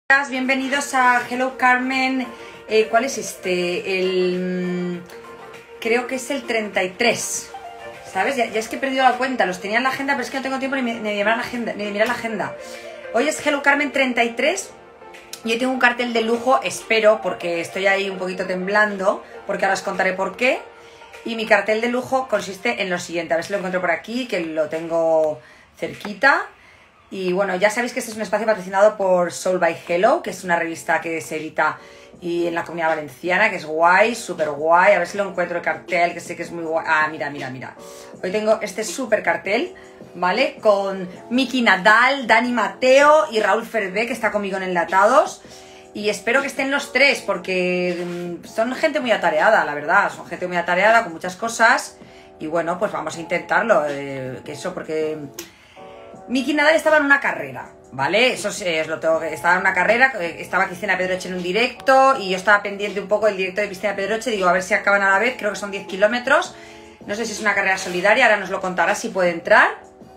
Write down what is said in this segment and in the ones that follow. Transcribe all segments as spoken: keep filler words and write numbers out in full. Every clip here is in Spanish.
Buenas, bienvenidos a Hello Carmen. Eh, ¿Cuál es este? El... Creo que es el treinta y tres. ¿Sabes? Ya, ya es que he perdido la cuenta. Los tenía en la agenda, pero es que no tengo tiempo ni, ni de mirar la agenda, ni de mirar la agenda. Hoy es Hello Carmen treinta y tres. Y hoy tengo un cartel de lujo, espero, porque estoy ahí un poquito temblando, porque ahora os contaré por qué. Y mi cartel de lujo consiste en lo siguiente. A ver si lo encuentro por aquí, que lo tengo cerquita. Y bueno, ya sabéis que este es un espacio patrocinado por Soul by Hello, que es una revista que se edita y en la Comunidad Valenciana, que es guay, súper guay. A ver si lo encuentro el cartel, que sé que es muy guay. Ah, mira, mira, mira. Hoy tengo este súper cartel, ¿vale? Con Miki Nadal, Dani Mateo y Raúl Fervé, que está conmigo en Enlatados. Y espero que estén los tres, porque son gente muy atareada, la verdad. Son gente muy atareada, con muchas cosas. Y bueno, pues vamos a intentarlo. Eh, que eso, porque... Miki Nadal estaba en una carrera, ¿vale? Eso sí, os lo tengo que... Estaba en una carrera, estaba Cristina Pedroche en un directo y yo estaba pendiente un poco del directo de Cristina Pedroche. Digo, a ver si acaban a la vez, creo que son diez kilómetros. No sé si es una carrera solidaria, ahora nos lo contará si puede entrar.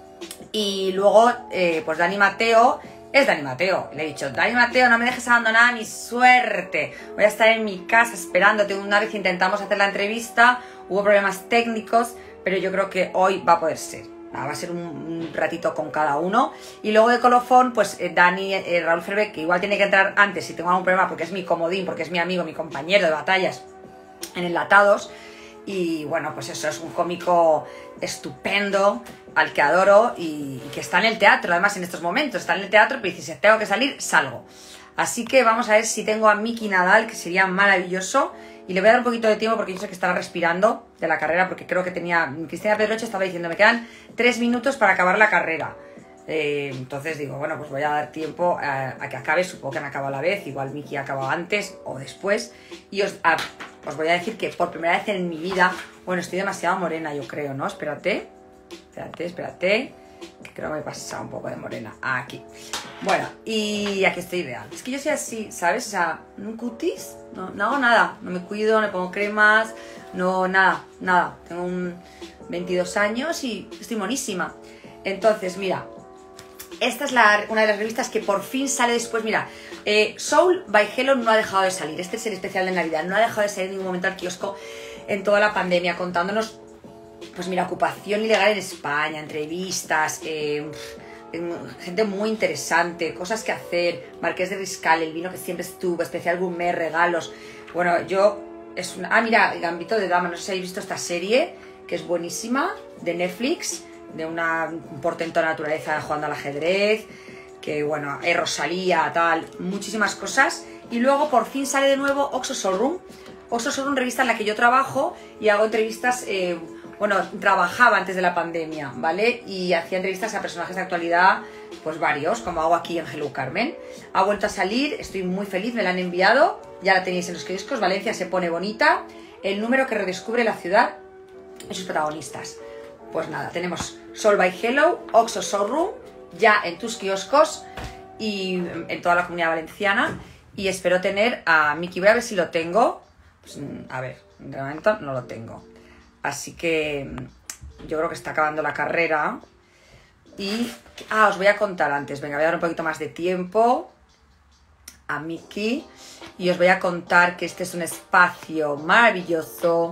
Y luego, eh, pues Dani Mateo... Es Dani Mateo, le he dicho, Dani Mateo, no me dejes abandonar mi suerte. Voy a estar en mi casa esperándote. Una vez intentamos hacer la entrevista, hubo problemas técnicos, pero yo creo que hoy va a poder ser. Va a ser un, un ratito con cada uno. Y luego de colofón, pues eh, Dani, eh, Raúl Fervé, que igual tiene que entrar antes si tengo algún problema, porque es mi comodín, porque es mi amigo, mi compañero de batallas en Enlatados. Y bueno, pues eso, es un cómico estupendo, al que adoro y, y que está en el teatro, además en estos momentos, está en el teatro, pero dice, si tengo que salir, salgo. Así que vamos a ver si tengo a Miki Nadal, que sería maravilloso. Y le voy a dar un poquito de tiempo porque yo sé que estará respirando de la carrera, porque creo que tenía... Cristina Pedroche estaba diciendo, me quedan tres minutos para acabar la carrera. Eh, entonces digo, bueno, pues voy a dar tiempo a, a que acabe, supongo que han acabado a la vez, igual Miki ha acabado antes o después. Y os, a, os voy a decir que por primera vez en mi vida, bueno, estoy demasiado morena, yo creo, ¿no? Espérate, espérate, espérate, que creo que me he pasado un poco de morena. Aquí. Bueno, y aquí estoy ideal. Es que yo soy así, ¿sabes? O sea, un cutis, no, no hago nada, no me cuido, no me pongo cremas, no, nada, nada. Tengo un veintidós años y estoy monísima. Entonces, mira, esta es la, una de las revistas que por fin sale después. Mira, eh, Soul by Hello no ha dejado de salir. Este es el especial de Navidad. No ha dejado de salir en ningún momento al kiosco en toda la pandemia, contándonos, pues mira, ocupación ilegal en España, entrevistas, eh, gente muy interesante, cosas que hacer, Marqués de Riscal, el vino que siempre estuvo, especial gourmet, regalos. Bueno, yo... es una... Ah, mira, el Gambito de Dama. No sé si habéis visto esta serie, que es buenísima, de Netflix, de una portentona naturaleza jugando al ajedrez, que bueno, es Rosalía, tal, muchísimas cosas. Y luego por fin sale de nuevo Oxo Showroom. Oxo Showroom, revista en la que yo trabajo y hago entrevistas, eh, bueno, trabajaba antes de la pandemia, ¿vale? Y hacía entrevistas a personajes de actualidad, pues varios, como hago aquí en Hello Carmen. Ha vuelto a salir, estoy muy feliz, me la han enviado, ya la tenéis en los kioscos. Valencia se pone bonita, el número que redescubre la ciudad y sus protagonistas. Pues nada, tenemos Soul by Hello, Oxo Showroom, ya en tus kioscos y en toda la Comunidad Valenciana. Y espero tener a Miki, voy a ver si lo tengo. Pues, a ver, de momento no lo tengo. Así que yo creo que está acabando la carrera. Y, ah, os voy a contar antes, venga, voy a dar un poquito más de tiempo a Miki. Y os voy a contar que este es un espacio maravilloso,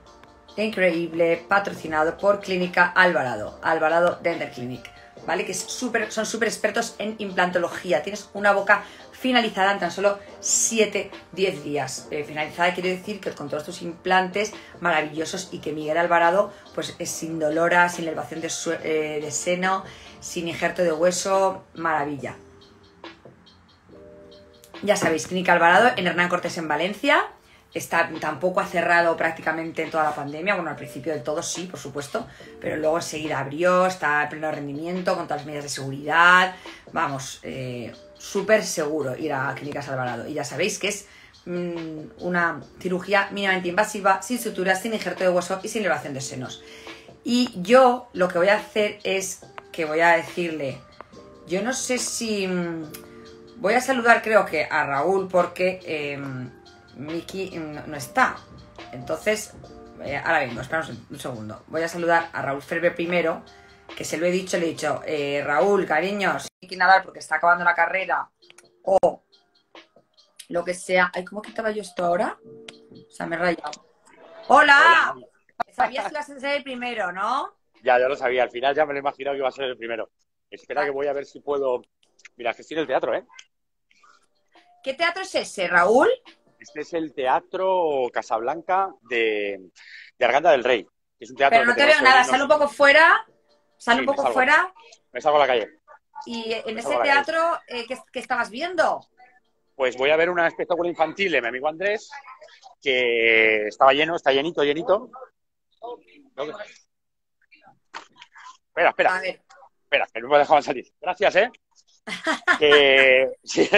increíble, patrocinado por Clínica Alvarado, Alvarado Dental Clinic, ¿vale? Que es super, son súper expertos en implantología. Tienes una boca finalizada en tan solo siete a diez días. Eh, finalizada quiere decir que con todos tus implantes maravillosos, y que Miguel Alvarado pues es sin dolora, sin elevación de, eh, de seno, sin injerto de hueso, maravilla. Ya sabéis, Clínica Alvarado en Hernán Cortés en Valencia. Está, tampoco ha cerrado prácticamente en toda la pandemia. Bueno, al principio del todo sí, por supuesto, pero luego enseguida abrió, está en pleno rendimiento, con todas las medidas de seguridad. Vamos, eh, súper seguro ir a Clínicas Alvarado. Y ya sabéis que es mmm, una cirugía mínimamente invasiva, sin suturas, sin injerto de hueso y sin elevación de senos. Y yo lo que voy a hacer es que voy a decirle, yo no sé si... Mmm, voy a saludar creo que a Raúl porque... Eh, Miki no está. Entonces, eh, ahora vengo, espera un segundo. Voy a saludar a Raúl Fervé primero, que se lo he dicho, le he dicho, eh, Raúl, cariños, Miki Nadal porque está acabando la carrera, o lo que sea. Ay, ¿cómo quitaba yo esto ahora? O sea, me he rayado. Hola. ¡Hola! Sabías que ibas a ser el primero, ¿no? Ya, ya lo sabía. Al final ya me lo he imaginado que iba a ser el primero. Espera que Va- voy a ver si puedo... Mira, que estoy en el teatro, ¿eh? ¿Qué teatro es ese, Raúl? Este es el Teatro Casablanca de, de Arganda del Rey. Que es un teatro Pero que no te tenemos veo que nada. Sal un venirnos... poco fuera. Sal un Sí, me poco salgo. fuera. Me salgo a la calle. Y en Me ese salgo a la calle. teatro, eh, ¿qué, qué estabas viendo? Pues voy a ver un espectáculo infantil de mi amigo Andrés, que estaba lleno, está llenito, llenito. Espera, espera, A ver. espera, que no me dejaban salir. Gracias, ¿eh? Que... Sí.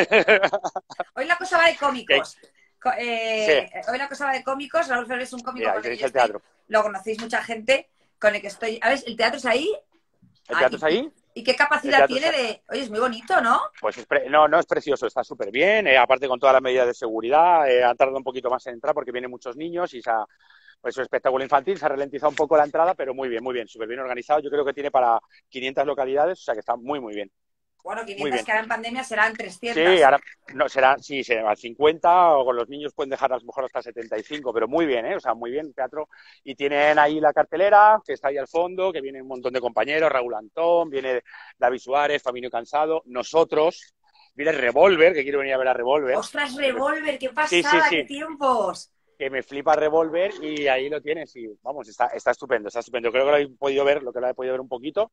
Hoy la cosa va de que... cómicos. Co- sí. eh, hoy la cosa va de cómicos. Raúl Ferrer es un cómico Mira, ahí con el que tenéis yo el estoy. teatro. Lo conocéis mucha gente con el que estoy. A ver, ¿el teatro es ahí? ¿El Ah, teatro ¿y, es ahí? y qué El capacidad teatro es tiene ahí. de...? Oye, es muy bonito, ¿no? Pues es pre... no, no es precioso, está súper bien. Eh, aparte con todas las medidas de seguridad, eh, han tardado un poquito más en entrar porque vienen muchos niños y se ha... pues es un espectáculo infantil, se ha ralentizado un poco la entrada, pero muy bien, muy bien, súper bien organizado. Yo creo que tiene para quinientas localidades, o sea que está muy, muy bien. Bueno, Muy quinientas bien. que ahora en pandemia serán Sí, trescientas. ahora no será, sí, será cincuenta o con los niños pueden dejar a lo mejor hasta setenta y cinco, pero muy bien, ¿eh? O sea, muy bien teatro. Y tienen ahí la cartelera, que está ahí al fondo, que viene un montón de compañeros, Raúl Antón, viene David Suárez, Faminio Cansado, nosotros, viene Revolver, que quiero venir a ver a Revolver. ¡Ostras, Que me... Revolver! ¡Qué Sí, sí, pasada! ¡Qué sí, tiempos! que me flipa Revolver y ahí lo tienes y vamos, está, está estupendo, está estupendo. Creo que lo he podido ver, lo que lo he podido ver un poquito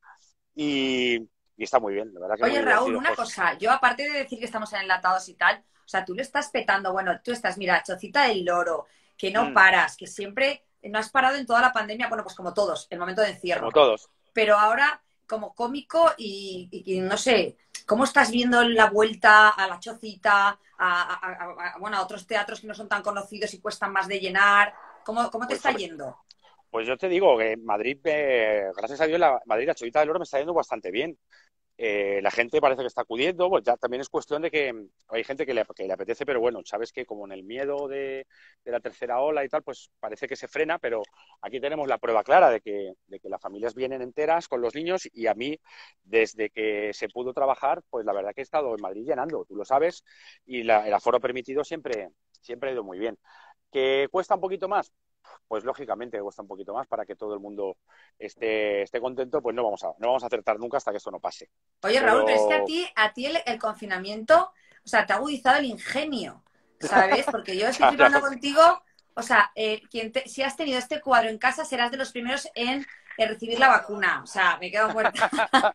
y, y está muy bien, la verdad que Oye, muy Raúl, divertido. una Pues, cosa. Yo, aparte de decir que estamos en enlatados y tal, o sea, tú le estás petando. Bueno, tú estás, mira, Chocita del Loro, que no mm, paras, que siempre no has parado en toda la pandemia. Bueno, pues como todos, el momento de como encierro. todos. Pero ahora como cómico y, y- y no sé, ¿cómo estás viendo la vuelta a la Chocita, a, a- a- a- bueno, a otros teatros que no son tan conocidos y cuestan más de llenar? ¿Cómo, cómo te Pues está sobre, yendo? Pues yo te digo que Madrid, eh, gracias a Dios, la Madrid, la Cholita del Oro me está yendo bastante bien. Eh, la gente parece que está acudiendo, pues ya también es cuestión de que hay gente que le, que le apetece, pero bueno, sabes que como en el miedo de, de la tercera ola y tal, pues parece que se frena, pero aquí tenemos la prueba clara de que, de que las familias vienen enteras con los niños y a mí, desde que se pudo trabajar, pues la verdad que he estado en Madrid llenando, tú lo sabes, y la, el aforo permitido siempre, siempre ha ido muy bien. ¿Que cuesta un poquito más? Pues lógicamente cuesta un poquito más para que todo el mundo esté, esté contento, pues no vamos a, no vamos a acertar nunca hasta que esto no pase. Oye, Raúl, pero es que a Pero ti, a ti el, el confinamiento, o sea, te ha agudizado el ingenio, ¿sabes? Porque yo estoy ya, ya flipando lo sé. contigo, o sea, eh, quien te- si has tenido este cuadro en casa, serás de los primeros en, en recibir la vacuna. O sea, me quedo muerta.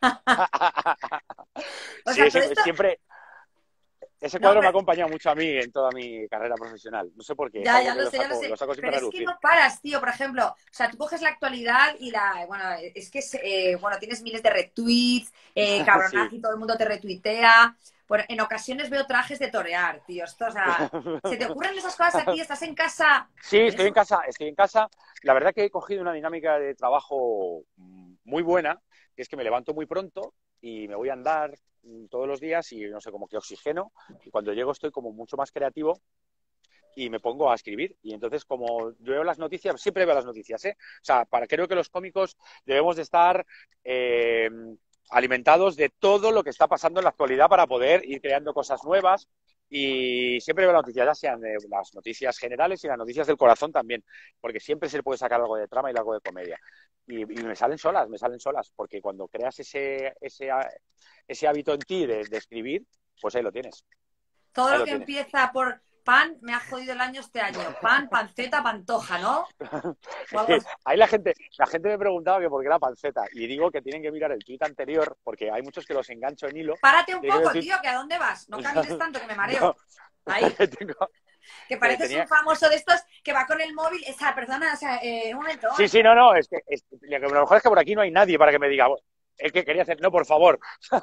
O Sí, sea, todo ese, esto, siempre, ese no, cuadro me ha pero acompañado mucho a mí en toda mi carrera profesional. No sé por qué, es ya, algo ya que lo lo sé, ya lo saco, lo sé. saco siempre Pero a es que relucir. no paras, tío. Por ejemplo, o sea, tú coges la actualidad y la. Bueno, es que, es, eh, bueno, tienes miles de retweets, eh, Sí. cabronazo y todo el mundo te retuitea. Bueno, en ocasiones veo trajes de torear, tío. Esto, o sea, ¿se te ocurren esas cosas a ti? ¿Estás en casa? Sí, ¿Tienes estoy en un- casa, estoy en casa. La verdad que he cogido una dinámica de trabajo mm, muy buena, que es que me levanto muy pronto y me voy a andar mm, todos los días y no sé, como que oxigeno. Y cuando llego estoy como mucho más creativo y me pongo a escribir. Y entonces, como yo veo las noticias, siempre veo las noticias, ¿eh? O sea, para, creo que los cómicos debemos de estar eh, alimentados de todo lo que está pasando en la actualidad para poder ir creando cosas nuevas. Y siempre veo las noticias, ya sean de las noticias generales y las noticias del corazón también, porque siempre se le puede sacar algo de trama y algo de comedia. Y, y me salen solas, me salen solas, porque cuando creas ese, ese, ese hábito en ti de, de escribir, pues ahí lo tienes, Todo ahí lo lo que tienes. empieza por pan me ha jodido el año este año. Pan, panceta, pantoja, ¿no? O Es algo que así. ahí la gente, la gente me preguntaba que por qué la panceta. Y digo que tienen que mirar el tuit anterior, porque hay muchos que los engancho en hilo. Párate un Tienen que ver el poco, tuit. tío, que ¿a dónde vas? No camines tanto, que me No, mareo. Ahí. tengo, Que que pareces un tenía. famoso de estos que va con el móvil. Esa persona, o sea, eh, un momento, un Sí, momento. sí, no, no, es que es- lo que- lo mejor es que por aquí no hay nadie para que me diga, "Bueno, el que quería hacer, no, por favor.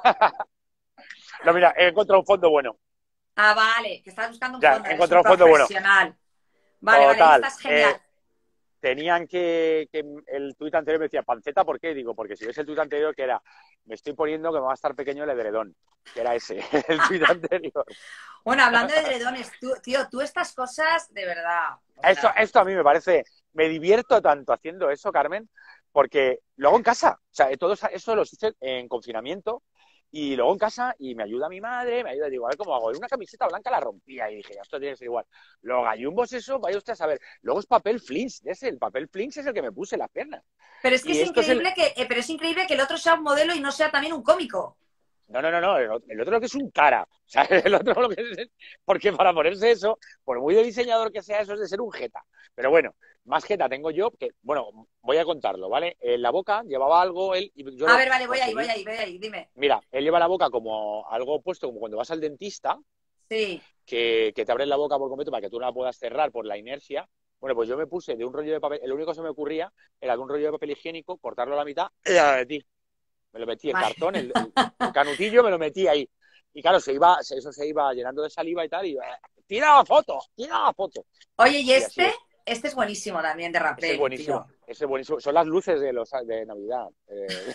No, mira, he encontrado un fondo bueno. Ah, vale, que estás buscando un Ya, fondo, he eres un encontrado un fondo bueno. profesional. Vale, vale, ahí Total. estás Eh, genial. tenían que, que el tuit anterior me decía, ¿panceta por qué? Digo, porque si ves el tuit anterior que era, me estoy poniendo que me va a estar pequeño el edredón, que era ese, el tuit anterior. Bueno, hablando de edredones, tú, tío, tú estas cosas, de verdad, o Esto, sea, esto a mí me parece, me divierto tanto haciendo eso, Carmen, porque lo hago en casa. O sea, todo eso eso lo hice en confinamiento Y luego en casa, y me ayuda mi madre, me ayuda, digo, a ver cómo hago. En una camiseta blanca la rompía y dije, ya, esto tiene que ser igual. Los gallumbos, eso, vaya usted a saber. Luego es papel flinch, ese, el papel flinch es el que me puse en las piernas. Pero es que Y es esto es el... increíble que, eh, pero es increíble que el otro sea un modelo y no sea también un cómico. No, no, no, no, el, el otro lo que es un cara. O sea, el otro lo que es... Porque para ponerse eso, por muy de diseñador que sea, eso es de ser un jeta. Pero bueno, más jeta tengo yo, que, bueno, voy a contarlo, ¿vale? En la boca llevaba algo, él, y yo A lo ver, vale, voy ahí, voy conseguí. ahí, voy ahí, dime. Mira, él lleva la boca como algo puesto, como cuando vas al dentista, Sí. que, que te abres la boca por completo para que tú no la puedas cerrar por la inercia. Bueno, pues yo me puse de un rollo de papel, lo único que se me ocurría era de un rollo de papel higiénico, cortarlo a la mitad, y ya lo metí. Me lo metí, el Vale. cartón, el, el, el canutillo me lo metí ahí. Y claro, se iba, eso se iba llenando de saliva y tal, y tira la foto, tira la foto. Oye, ¿y Y así este? es. Este es buenísimo también de Ese es rapel, buenísimo, tío. ese es buenísimo. Son las luces de los de Navidad. Eh,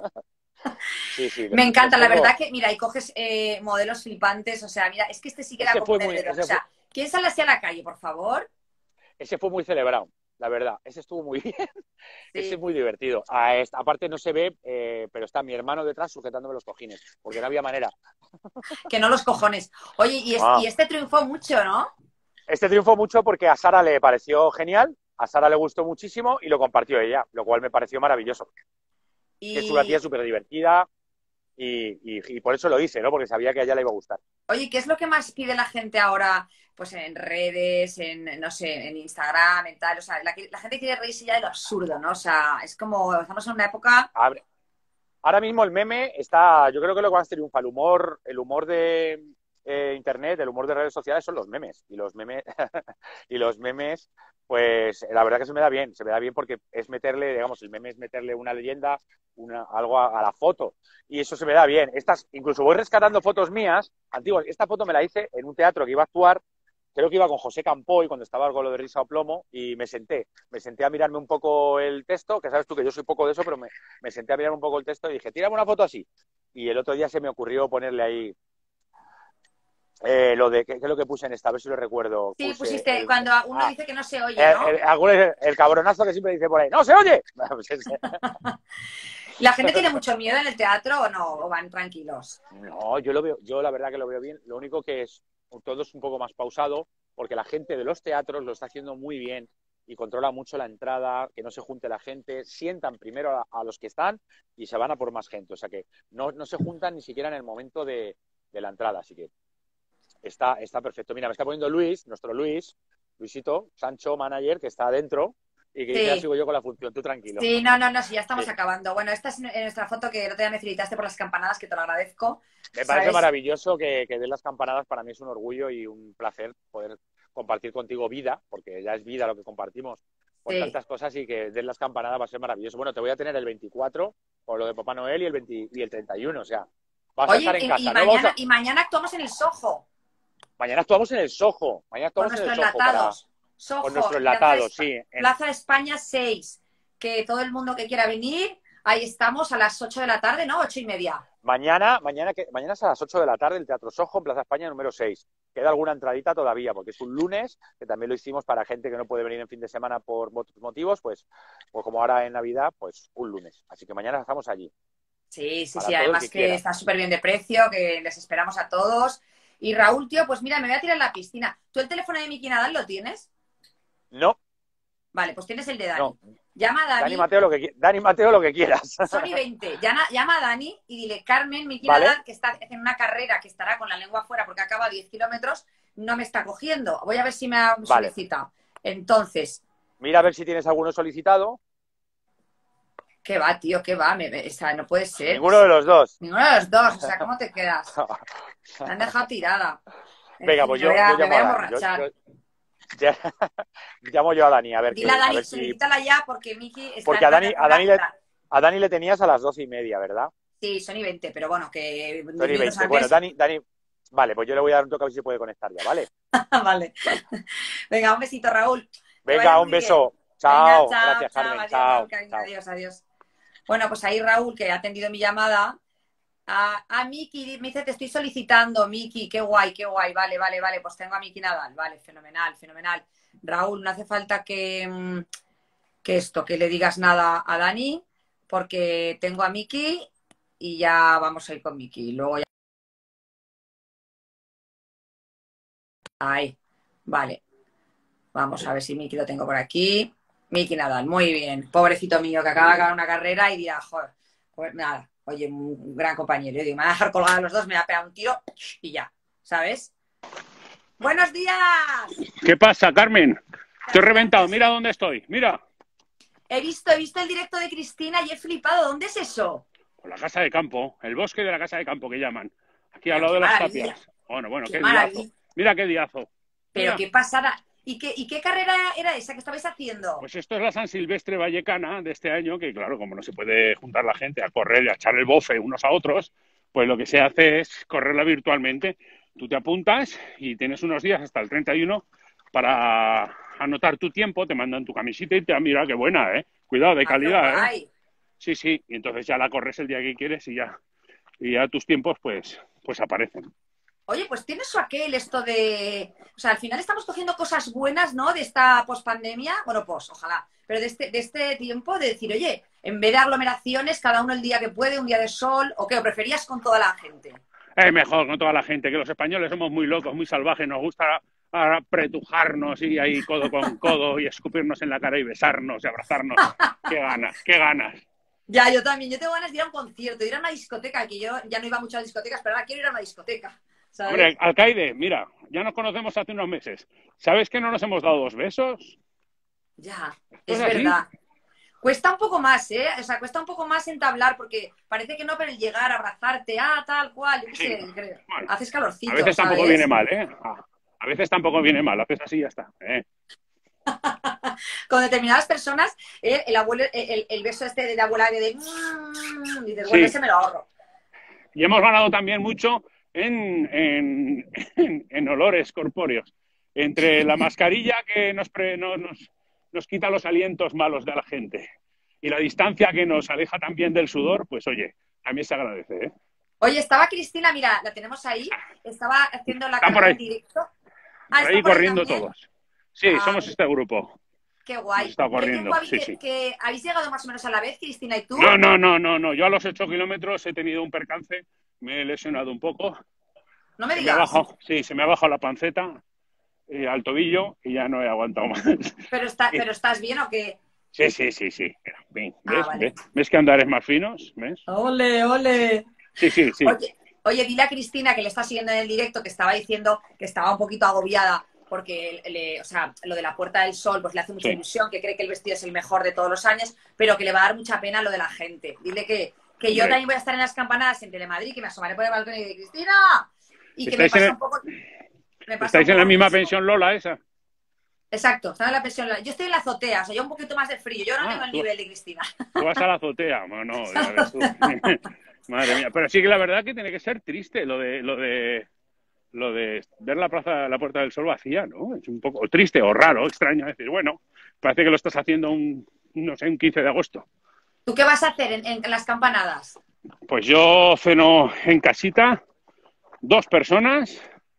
sí, sí, Me los encanta, la tengo. verdad que, mira, y coges eh, modelos flipantes, o sea, mira, es que este sí que era Ese como fue un muy, vendedor. O ese fue, sea, ¿quién sale así a la calle, por favor? ese fue muy celebrado, la verdad. Ese estuvo muy bien. Ese es Sí, muy divertido. A esta, aparte no se ve, eh, pero está mi hermano detrás sujetándome los cojines, porque no había manera. que no los cojones. Oye, y, es- Ah, y este triunfó mucho, ¿no? este triunfó mucho porque a Sara le pareció genial, a Sara le gustó muchísimo y lo compartió ella, lo cual me pareció maravilloso. Que es una tía Y, súper divertida y, y, y, por eso lo hice, ¿no? Porque sabía que a ella le iba a gustar. oye, ¿qué es lo que más pide la gente ahora? Pues en redes, en, no sé, en Instagram, en tal. O sea, la, la gente quiere reírse ya de lo absurdo, ¿no? O sea, es como, estamos en una época. Ahora mismo el meme está, yo creo que lo que más triunfa, el humor, el humor de eh, internet, el humor de redes sociales son los memes. Y los memes, y los memes, pues la verdad que se me da bien, se me da bien porque es meterle, digamos, el meme es meterle una leyenda, una, algo a, a la foto. Y eso se me da bien. Estas, incluso voy rescatando fotos mías, antiguas. Esta foto me la hice en un teatro que iba a actuar, creo que iba con José Campoy cuando estaba algo lo de Risa o Plomo, y me senté, me senté a mirarme un poco el texto, que sabes tú que yo soy poco de eso, pero me, me senté a mirarme un poco el texto y dije, tírame una foto así. Y el otro día se me ocurrió ponerle ahí eh, lo de, ¿qué, ¿qué es lo que puse en esta? A ver si lo recuerdo. Sí, Puse pusiste el, cuando uno ah, dice que no se oye, el, ¿no? el, el, el cabronazo que siempre dice por ahí, ¡no se oye! Pues ese. ¿La gente tiene mucho miedo en el teatro o no? ¿O van tranquilos? No, yo lo veo, yo la verdad que lo veo bien. Lo único que es todo es un poco más pausado, porque la gente de los teatros lo está haciendo muy bien y controla mucho la entrada, que no se junte la gente, sientan primero a, a los que están y se van a por más gente. O sea que no, no se juntan ni siquiera en el momento de, de la entrada. Así que está, está perfecto. Mira, me está poniendo Luis, nuestro Luis, Luisito, Sancho, manager, que está adentro y que dice, ya Sí. sigo yo con la función, tú tranquilo. Sí, no, no, no, sí, ya estamos Sí. acabando. Bueno, esta es nuestra foto que el otro día me felicitaste por las campanadas, que te lo agradezco. Me parece ¿Sabes? maravilloso que, que den las campanadas. Para mí es un orgullo y un placer poder compartir contigo vida, porque ya es vida lo que compartimos con Sí. tantas cosas, y que den las campanadas va a ser maravilloso. Bueno, te voy a tener el veinticuatro por lo de Papá Noel y el veinte y el treinta y uno, o sea, vas a estar Oye, en y, y casa, ¿no? Vamos mañana, a... y mañana actuamos en el Soho Mañana actuamos en el Soho, mañana con actuamos en el nuestros Soho para... enlatados. con Soho, nuestro Plaza de, enlatado, Espa- sí. En... Plaza de España seis. Que todo el mundo que quiera venir, ahí estamos a las ocho de la tarde, ¿no? Ocho y media. Mañana, mañana, que, mañana es a las ocho de la tarde el Teatro Soho en Plaza España número seis. Queda alguna entradita todavía, porque es un lunes, que también lo hicimos para gente que no puede venir en fin de semana por otros motivos, pues, pues como ahora en Navidad, pues un lunes. Así que mañana estamos allí, Sí, sí, para sí, todo el además que que quiera. está súper bien de precio, que les esperamos a todos. Y Raúl, tío, pues mira, me voy a tirar a la piscina. ¿Tú el teléfono de Miki Nadal lo tienes? No, Vale, pues tienes el de Dani. no. Llama a Dani Dani, Mateo lo que, Dani Mateo lo que quieras. Sony veinte, llama, llama a Dani y dile, Carmen, Miki ¿Vale? Nadal, que está en una carrera que estará con la lengua afuera porque acaba diez kilómetros, no me está cogiendo. Voy a ver si me ha Vale. solicitado. Entonces, Mira a ver si tienes alguno solicitado. ¿qué va, tío? ¿Qué va? Me, me- o sea, no puede ser. Ninguno de los dos. Ninguno de los dos. O sea, ¿cómo te quedas? Me han dejado tirada. En Venga, fin, pues me yo, voy a, yo me voy llamo a a Dani. Yo, emborrachar. yo- ya- llamo yo a Dani a ver Dile a que, a Dani, ver si. solicítala ya porque Miki está Porque en a una Dani, a Dani carrera. le, Tal. a Dani le tenías a las doce y media, ¿verdad? Sí, Sony veinte, pero bueno, que diez Tony minutos veinte. Bueno, antes. Dani, Dani, vale, pues yo le voy a dar un toque a ver si puede conectar ya, ¿vale? Vale. Venga, un besito, Raúl. Que vaya Venga, un muy bien. beso. Venga, Chao. chao, Gracias, chao. Carmen. Adiós, Chao. Raúl, cariño. Chao. Adiós, adiós. Bueno, pues ahí Raúl, que ha atendido mi llamada. A, a Miki, me dice, te estoy solicitando, Miki, qué guay, qué guay. Vale, vale, vale, pues tengo a Miki Nadal. Vale, fenomenal, fenomenal. Raúl, no hace falta que, mm, que esto, que le digas nada a Dani, porque tengo a Miki y ya vamos a ir con Miki. Luego ya... Ahí, vale. Vamos a ver si Miki lo tengo por aquí. Miki Nadal, muy bien. Pobrecito mío, que acaba de acabar una carrera y dirá, joder, pues nada, oye, un gran compañero. Yo digo, me va a dejar colgada a los dos, me va a pegar un tiro y ya, ¿sabes? ¡Buenos días! ¿Qué pasa, Carmen? Estoy reventado, mira dónde estoy, mira. He visto, he visto el directo de Cristina y he flipado. ¿Dónde es eso? Por la casa de campo, el bosque de la casa de campo que llaman. Aquí al Pero lado qué de las maravilla. tapias. Bueno, bueno, Qué qué maravilla. diazo. Mira qué diazo. Pero Mira. qué pasada. ¿Y qué, ¿Y qué carrera era esa que estabais haciendo? Pues esto es la San Silvestre Vallecana de este año, que claro, como no se puede juntar la gente a correr y a echar el bofe unos a otros, pues lo que se hace es correrla virtualmente. Tú te apuntas y tienes unos días hasta el treinta y uno para anotar tu tiempo, te mandan tu camiseta y te mira qué buena, ¿eh? Cuidado, de Ah, qué calidad, ¿eh? guay. Sí, sí, y entonces ya la corres el día que quieres y ya, y ya tus tiempos pues, pues aparecen. Oye, pues tienes eso aquel, esto de... O sea, al final estamos cogiendo cosas buenas, ¿no? De esta pospandemia, bueno, pues, ojalá, pero de este, de este tiempo de decir, oye, en vez de aglomeraciones, cada uno el día que puede, un día de sol, ¿o qué? ¿O preferías con toda la gente? Es mejor con toda la gente, que los españoles somos muy locos, muy salvajes, nos gusta apretujarnos y ahí codo con codo y escupirnos en la cara y besarnos y abrazarnos. ¡Qué ganas, qué ganas! Ya, yo también. Yo tengo ganas de ir a un concierto, de ir a una discoteca, que yo ya no iba mucho a discotecas, pero ahora quiero ir a una discoteca, ¿sabes? Hombre, Alcaide, mira, ya nos conocemos hace unos meses. ¿Sabes que no nos hemos dado dos besos? Ya, ¿Es es así? verdad. Cuesta un poco más, ¿eh? O sea, cuesta un poco más entablar, porque parece que no, pero el llegar, abrazarte, ah, tal cual, yo qué Sí. sé, creo. Bueno, Haces calorcito, a veces tampoco ¿sabes? viene mal, ¿eh? A veces tampoco viene mal, haces así y ya está. ¿eh? Con determinadas personas, eh, el abuelo, el, el beso este de abuela de... de mm, dices, bueno, Sí. ese me lo ahorro. Y hemos ganado también mucho en, en, en, en olores corpóreos. Entre la mascarilla que nos, pre, no, nos, nos quita los alientos malos de la gente y la distancia que nos aleja también del sudor, pues oye, a mí se agradece, ¿eh? Oye, estaba Cristina, mira, la tenemos ahí, estaba haciendo la Están por carrera ahí, en directo. por Ah, ¿está ahí por ahí corriendo también? todos. Sí, Ah, somos este grupo. qué Hemos guay. estado ¿Qué tiempo corriendo, habéis, sí, sí. que, habéis llegado más o menos a la vez, Cristina y tú? No, no, no, no, no. Yo a los ocho kilómetros he tenido un percance, me he lesionado un poco. No me Se me ha digas. bajado, sí, se me ha bajado la panceta eh, al tobillo y ya no he aguantado más. ¿Pero, está, Sí. ¿Pero estás bien o qué? Sí, sí, sí, sí. ¿Ves? Ah, vale. ¿Ves? ¿Ves que andares más finos? ¿Ves? Ole, ole. Sí, sí, sí. Oye, oye, dile a Cristina, que le está siguiendo en el directo, que estaba diciendo que estaba un poquito agobiada porque le, o sea, lo de la Puerta del Sol pues le hace mucha Sí. ilusión, que cree que el vestido es el mejor de todos los años, pero que le va a dar mucha pena lo de la gente. Dile que, que yo Hombre. también voy a estar en las campanadas en Telemadrid, que me asomaré por el balcón y de Cristina. Y que me ¿Estáis, en, pasa el- un poco... Me pasa ¿estáis un en la poco misma lo mismo. pensión Lola esa? Exacto, estaba en la pensión. Yo estoy en la azotea, o sea, yo un poquito más de frío. Yo no Ah, tengo el tú- nivel de Cristina. Tú vas a la azotea. Bueno, ya ves tú. Madre mía. Pero sí que la verdad que tiene que ser triste lo de lo de lo de ver la plaza, la Puerta del Sol vacía, ¿no? Es un poco triste o raro, extraño decir, bueno, parece que lo estás haciendo un, no sé, un quince de agosto. ¿Tú qué vas a hacer en, en las campanadas? Pues yo ceno en casita, dos personas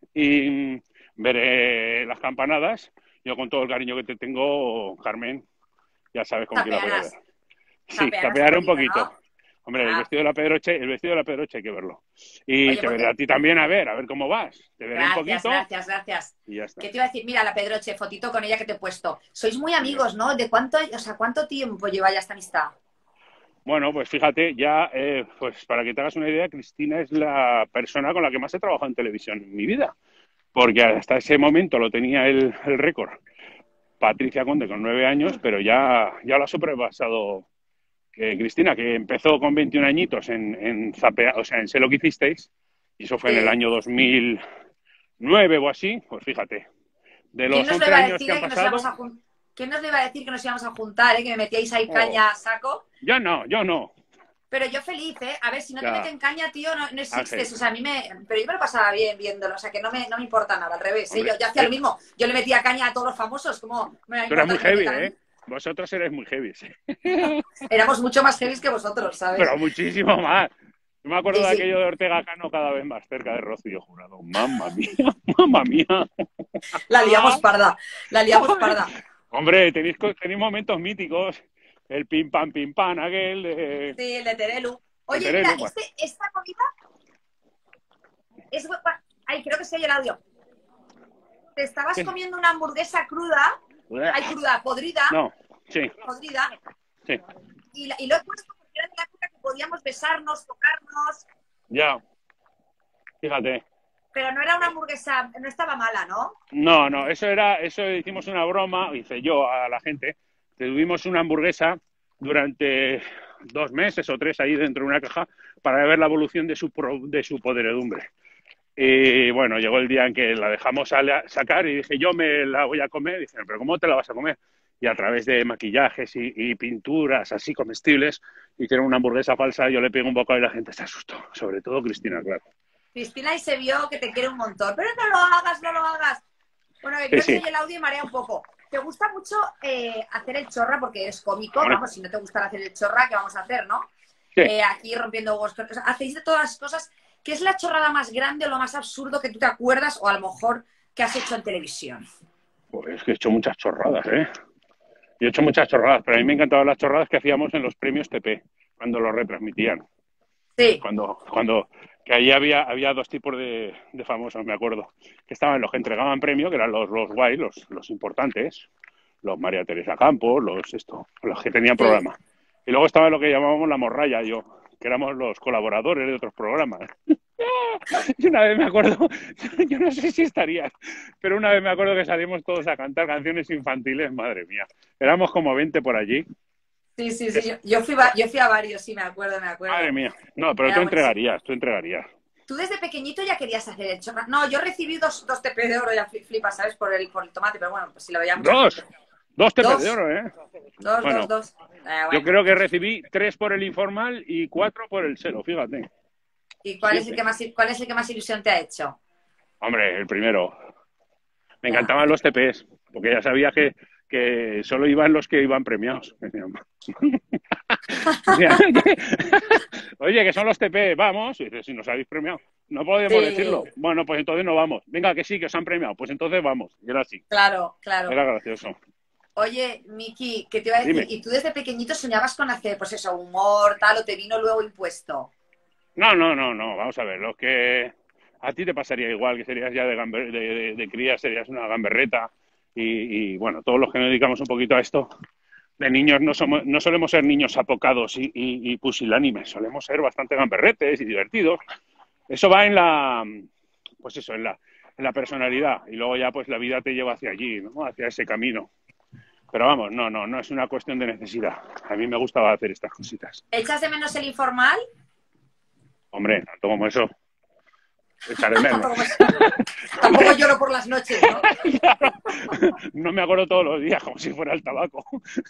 y veré las campanadas. Yo con todo el cariño que te tengo, Carmen, ya sabes con quién la voy a ver. Tapearás. Sí, Tapearás tapearé un un poquito, poquito. ¿no? Hombre, el Ah. vestido de la Pedroche, el vestido de la Pedroche hay que verlo. Y Oye, te pues, veré a ti también a ver, a ver cómo vas. Te veré un Gracias, poquito gracias, gracias. y ya está. ¿Qué te iba a decir? Mira, la Pedroche, fotito con ella que te he puesto. Sois muy amigos, ¿no? ¿De cuánto, o sea, cuánto tiempo lleva ya esta amistad? Bueno, pues fíjate, ya, eh, pues para que te hagas una idea, Cristina es la persona con la que más he trabajado en televisión en mi vida, porque hasta ese momento lo tenía el, el récord Patricia Conde con nueve años, pero ya, ya lo ha sobrepasado eh, Cristina, que empezó con veintiún añitos en, en Zapea, o sea, en Sé lo que hicisteis, y eso fue en el Sí. año dos mil nueve o así, pues fíjate, de ¿Quién los nos le once iba a años decir que han eh, que nos pasado, íbamos a jun- ¿Quién nos le iba a decir que nos íbamos a juntar, eh? Que me metíais ahí Oh. caña a saco? yo no, yo no. Pero yo feliz, ¿eh? A ver, si no te Ya. meten caña, tío, no, no existes. Ángel. O sea, a mí me... Pero yo me lo pasaba bien viéndolo, o sea, que no me, no me importa nada, al revés. ¿eh? Hombre, Yo, yo hacía eh. lo mismo. Yo le metía caña a todos los famosos, como... Me va a Tú eres muy importar que me heavy, metan a mí. ¿eh? Vosotros eres muy heavy, sí. Éramos mucho más heavy que vosotros, ¿sabes? Pero muchísimo más. Yo me acuerdo Sí, de sí. aquello de Ortega Cano cada vez más cerca de Rocío Jurado. Mamma mía, mamma mía. La liamos parda, la liamos parda. Hombre, tenéis, co- tenéis momentos míticos. El pim pam pim pam, aquel de... Sí, el de Terelu. Oye, enteré, mira, ¿no? este, esta comida es... bu- Ay, creo que se oye el audio. Te estabas ¿Qué? comiendo una hamburguesa cruda, ay, cruda, podrida, No, sí, podrida, sí, y, la- y lo he puesto porque era de la época que podíamos besarnos, tocarnos, ya, fíjate. pero no era una hamburguesa, no estaba mala, ¿no? No, no, eso era, eso hicimos una broma, hice yo a la gente. Tuvimos una hamburguesa durante dos meses o tres ahí dentro de una caja para ver la evolución de su, pro- de su podredumbre. Y bueno, llegó el día en que la dejamos a sacar y dije, yo me la voy a comer. Y dicen, pero ¿cómo te la vas a comer? Y a través de maquillajes y, y pinturas así comestibles, hicieron una hamburguesa falsa. Yo le pegué un bocado y la gente se asustó. Sobre todo Cristina, claro. Cristina y se vio que te quiere un montón, pero no lo hagas, no lo hagas. Bueno, que Sí, creo que sí. se oye el audio y marea un poco. ¿Te gusta mucho eh, hacer el chorra? Porque eres cómico, Hombre. vamos, si no te gusta hacer el chorra, ¿qué vamos a hacer, no? Sí. Eh, aquí rompiendo huevos. O sea, hacéis de todas las cosas. ¿Qué es la chorrada más grande o lo más absurdo que tú te acuerdas o a lo mejor que has hecho en televisión? Pues es que he hecho muchas chorradas, ¿eh? Yo he hecho muchas chorradas, pero a mí me encantaban las chorradas que hacíamos en los premios T P, cuando los retransmitían. Sí. Cuando, cuando, que ahí había, había dos tipos de, de famosos, me acuerdo, que estaban los que entregaban premio, que eran los, los guay, los, los importantes, los María Teresa Campos, los esto, los que tenían Sí. programa. Y luego estaba lo que llamábamos la morralla, yo, que éramos los colaboradores de otros programas. Y una vez me acuerdo, yo no sé si estarías, pero una vez me acuerdo que salimos todos a cantar canciones infantiles, madre mía. Éramos como veinte por allí. Sí, sí, sí. Yo, yo, fui, va- yo fui a varios, sí, me acuerdo, me acuerdo. Madre mía. No, pero Era tú buenísimo. entregarías, tú entregarías. Tú desde pequeñito ya querías hacer el chorra. No, yo recibí dos, dos T P de oro, ya fli- flipas, ¿sabes? Por el, por el tomate, pero bueno, pues si lo veía mucha Dos, gente. dos T P Dos. de oro, ¿eh? Dos, Bueno, dos, dos. Eh, bueno. yo creo que recibí tres por el informal y cuatro por el cero, fíjate. ¿Y cuál es, el Siete. que más, cuál es el que más ilusión te ha hecho? Hombre, el primero. Me Ya. encantaban los T Ps, porque ya sabía que, que solo iban los que iban premiados. Oye, que son los T P, vamos. Y dice, si nos habéis premiado. No podemos Sí. decirlo. Bueno, pues entonces no vamos. Venga, que sí, que os han premiado. Pues entonces vamos. Y era así. Claro, claro. Era gracioso. Oye, Miki, ¿qué te iba a decir? Dime. ¿Y tú desde pequeñito soñabas con hacer, pues eso, humor, tal, o te vino luego impuesto? No, no, no, no. Vamos a ver. Lo que a ti te pasaría igual, que serías ya de, gamber, de, de, de cría, serías una gamberreta. Y, y bueno, todos los que nos dedicamos un poquito a esto, de niños no somos, no solemos ser niños apocados y, y, y pusilánimes, solemos ser bastante gamberretes y divertidos. Eso va en la, pues eso, en la, en la personalidad. Y luego ya pues la vida te lleva hacia allí, ¿no? Hacia ese camino. Pero vamos, no, no, no es una cuestión de necesidad. A mí me gustaba hacer estas cositas. ¿Echas de menos el informal? Hombre, tanto como eso. Echaré menos. Tampoco, tampoco lloro por las noches, ¿no? Claro. No me acuerdo todos los días como si fuera el tabaco.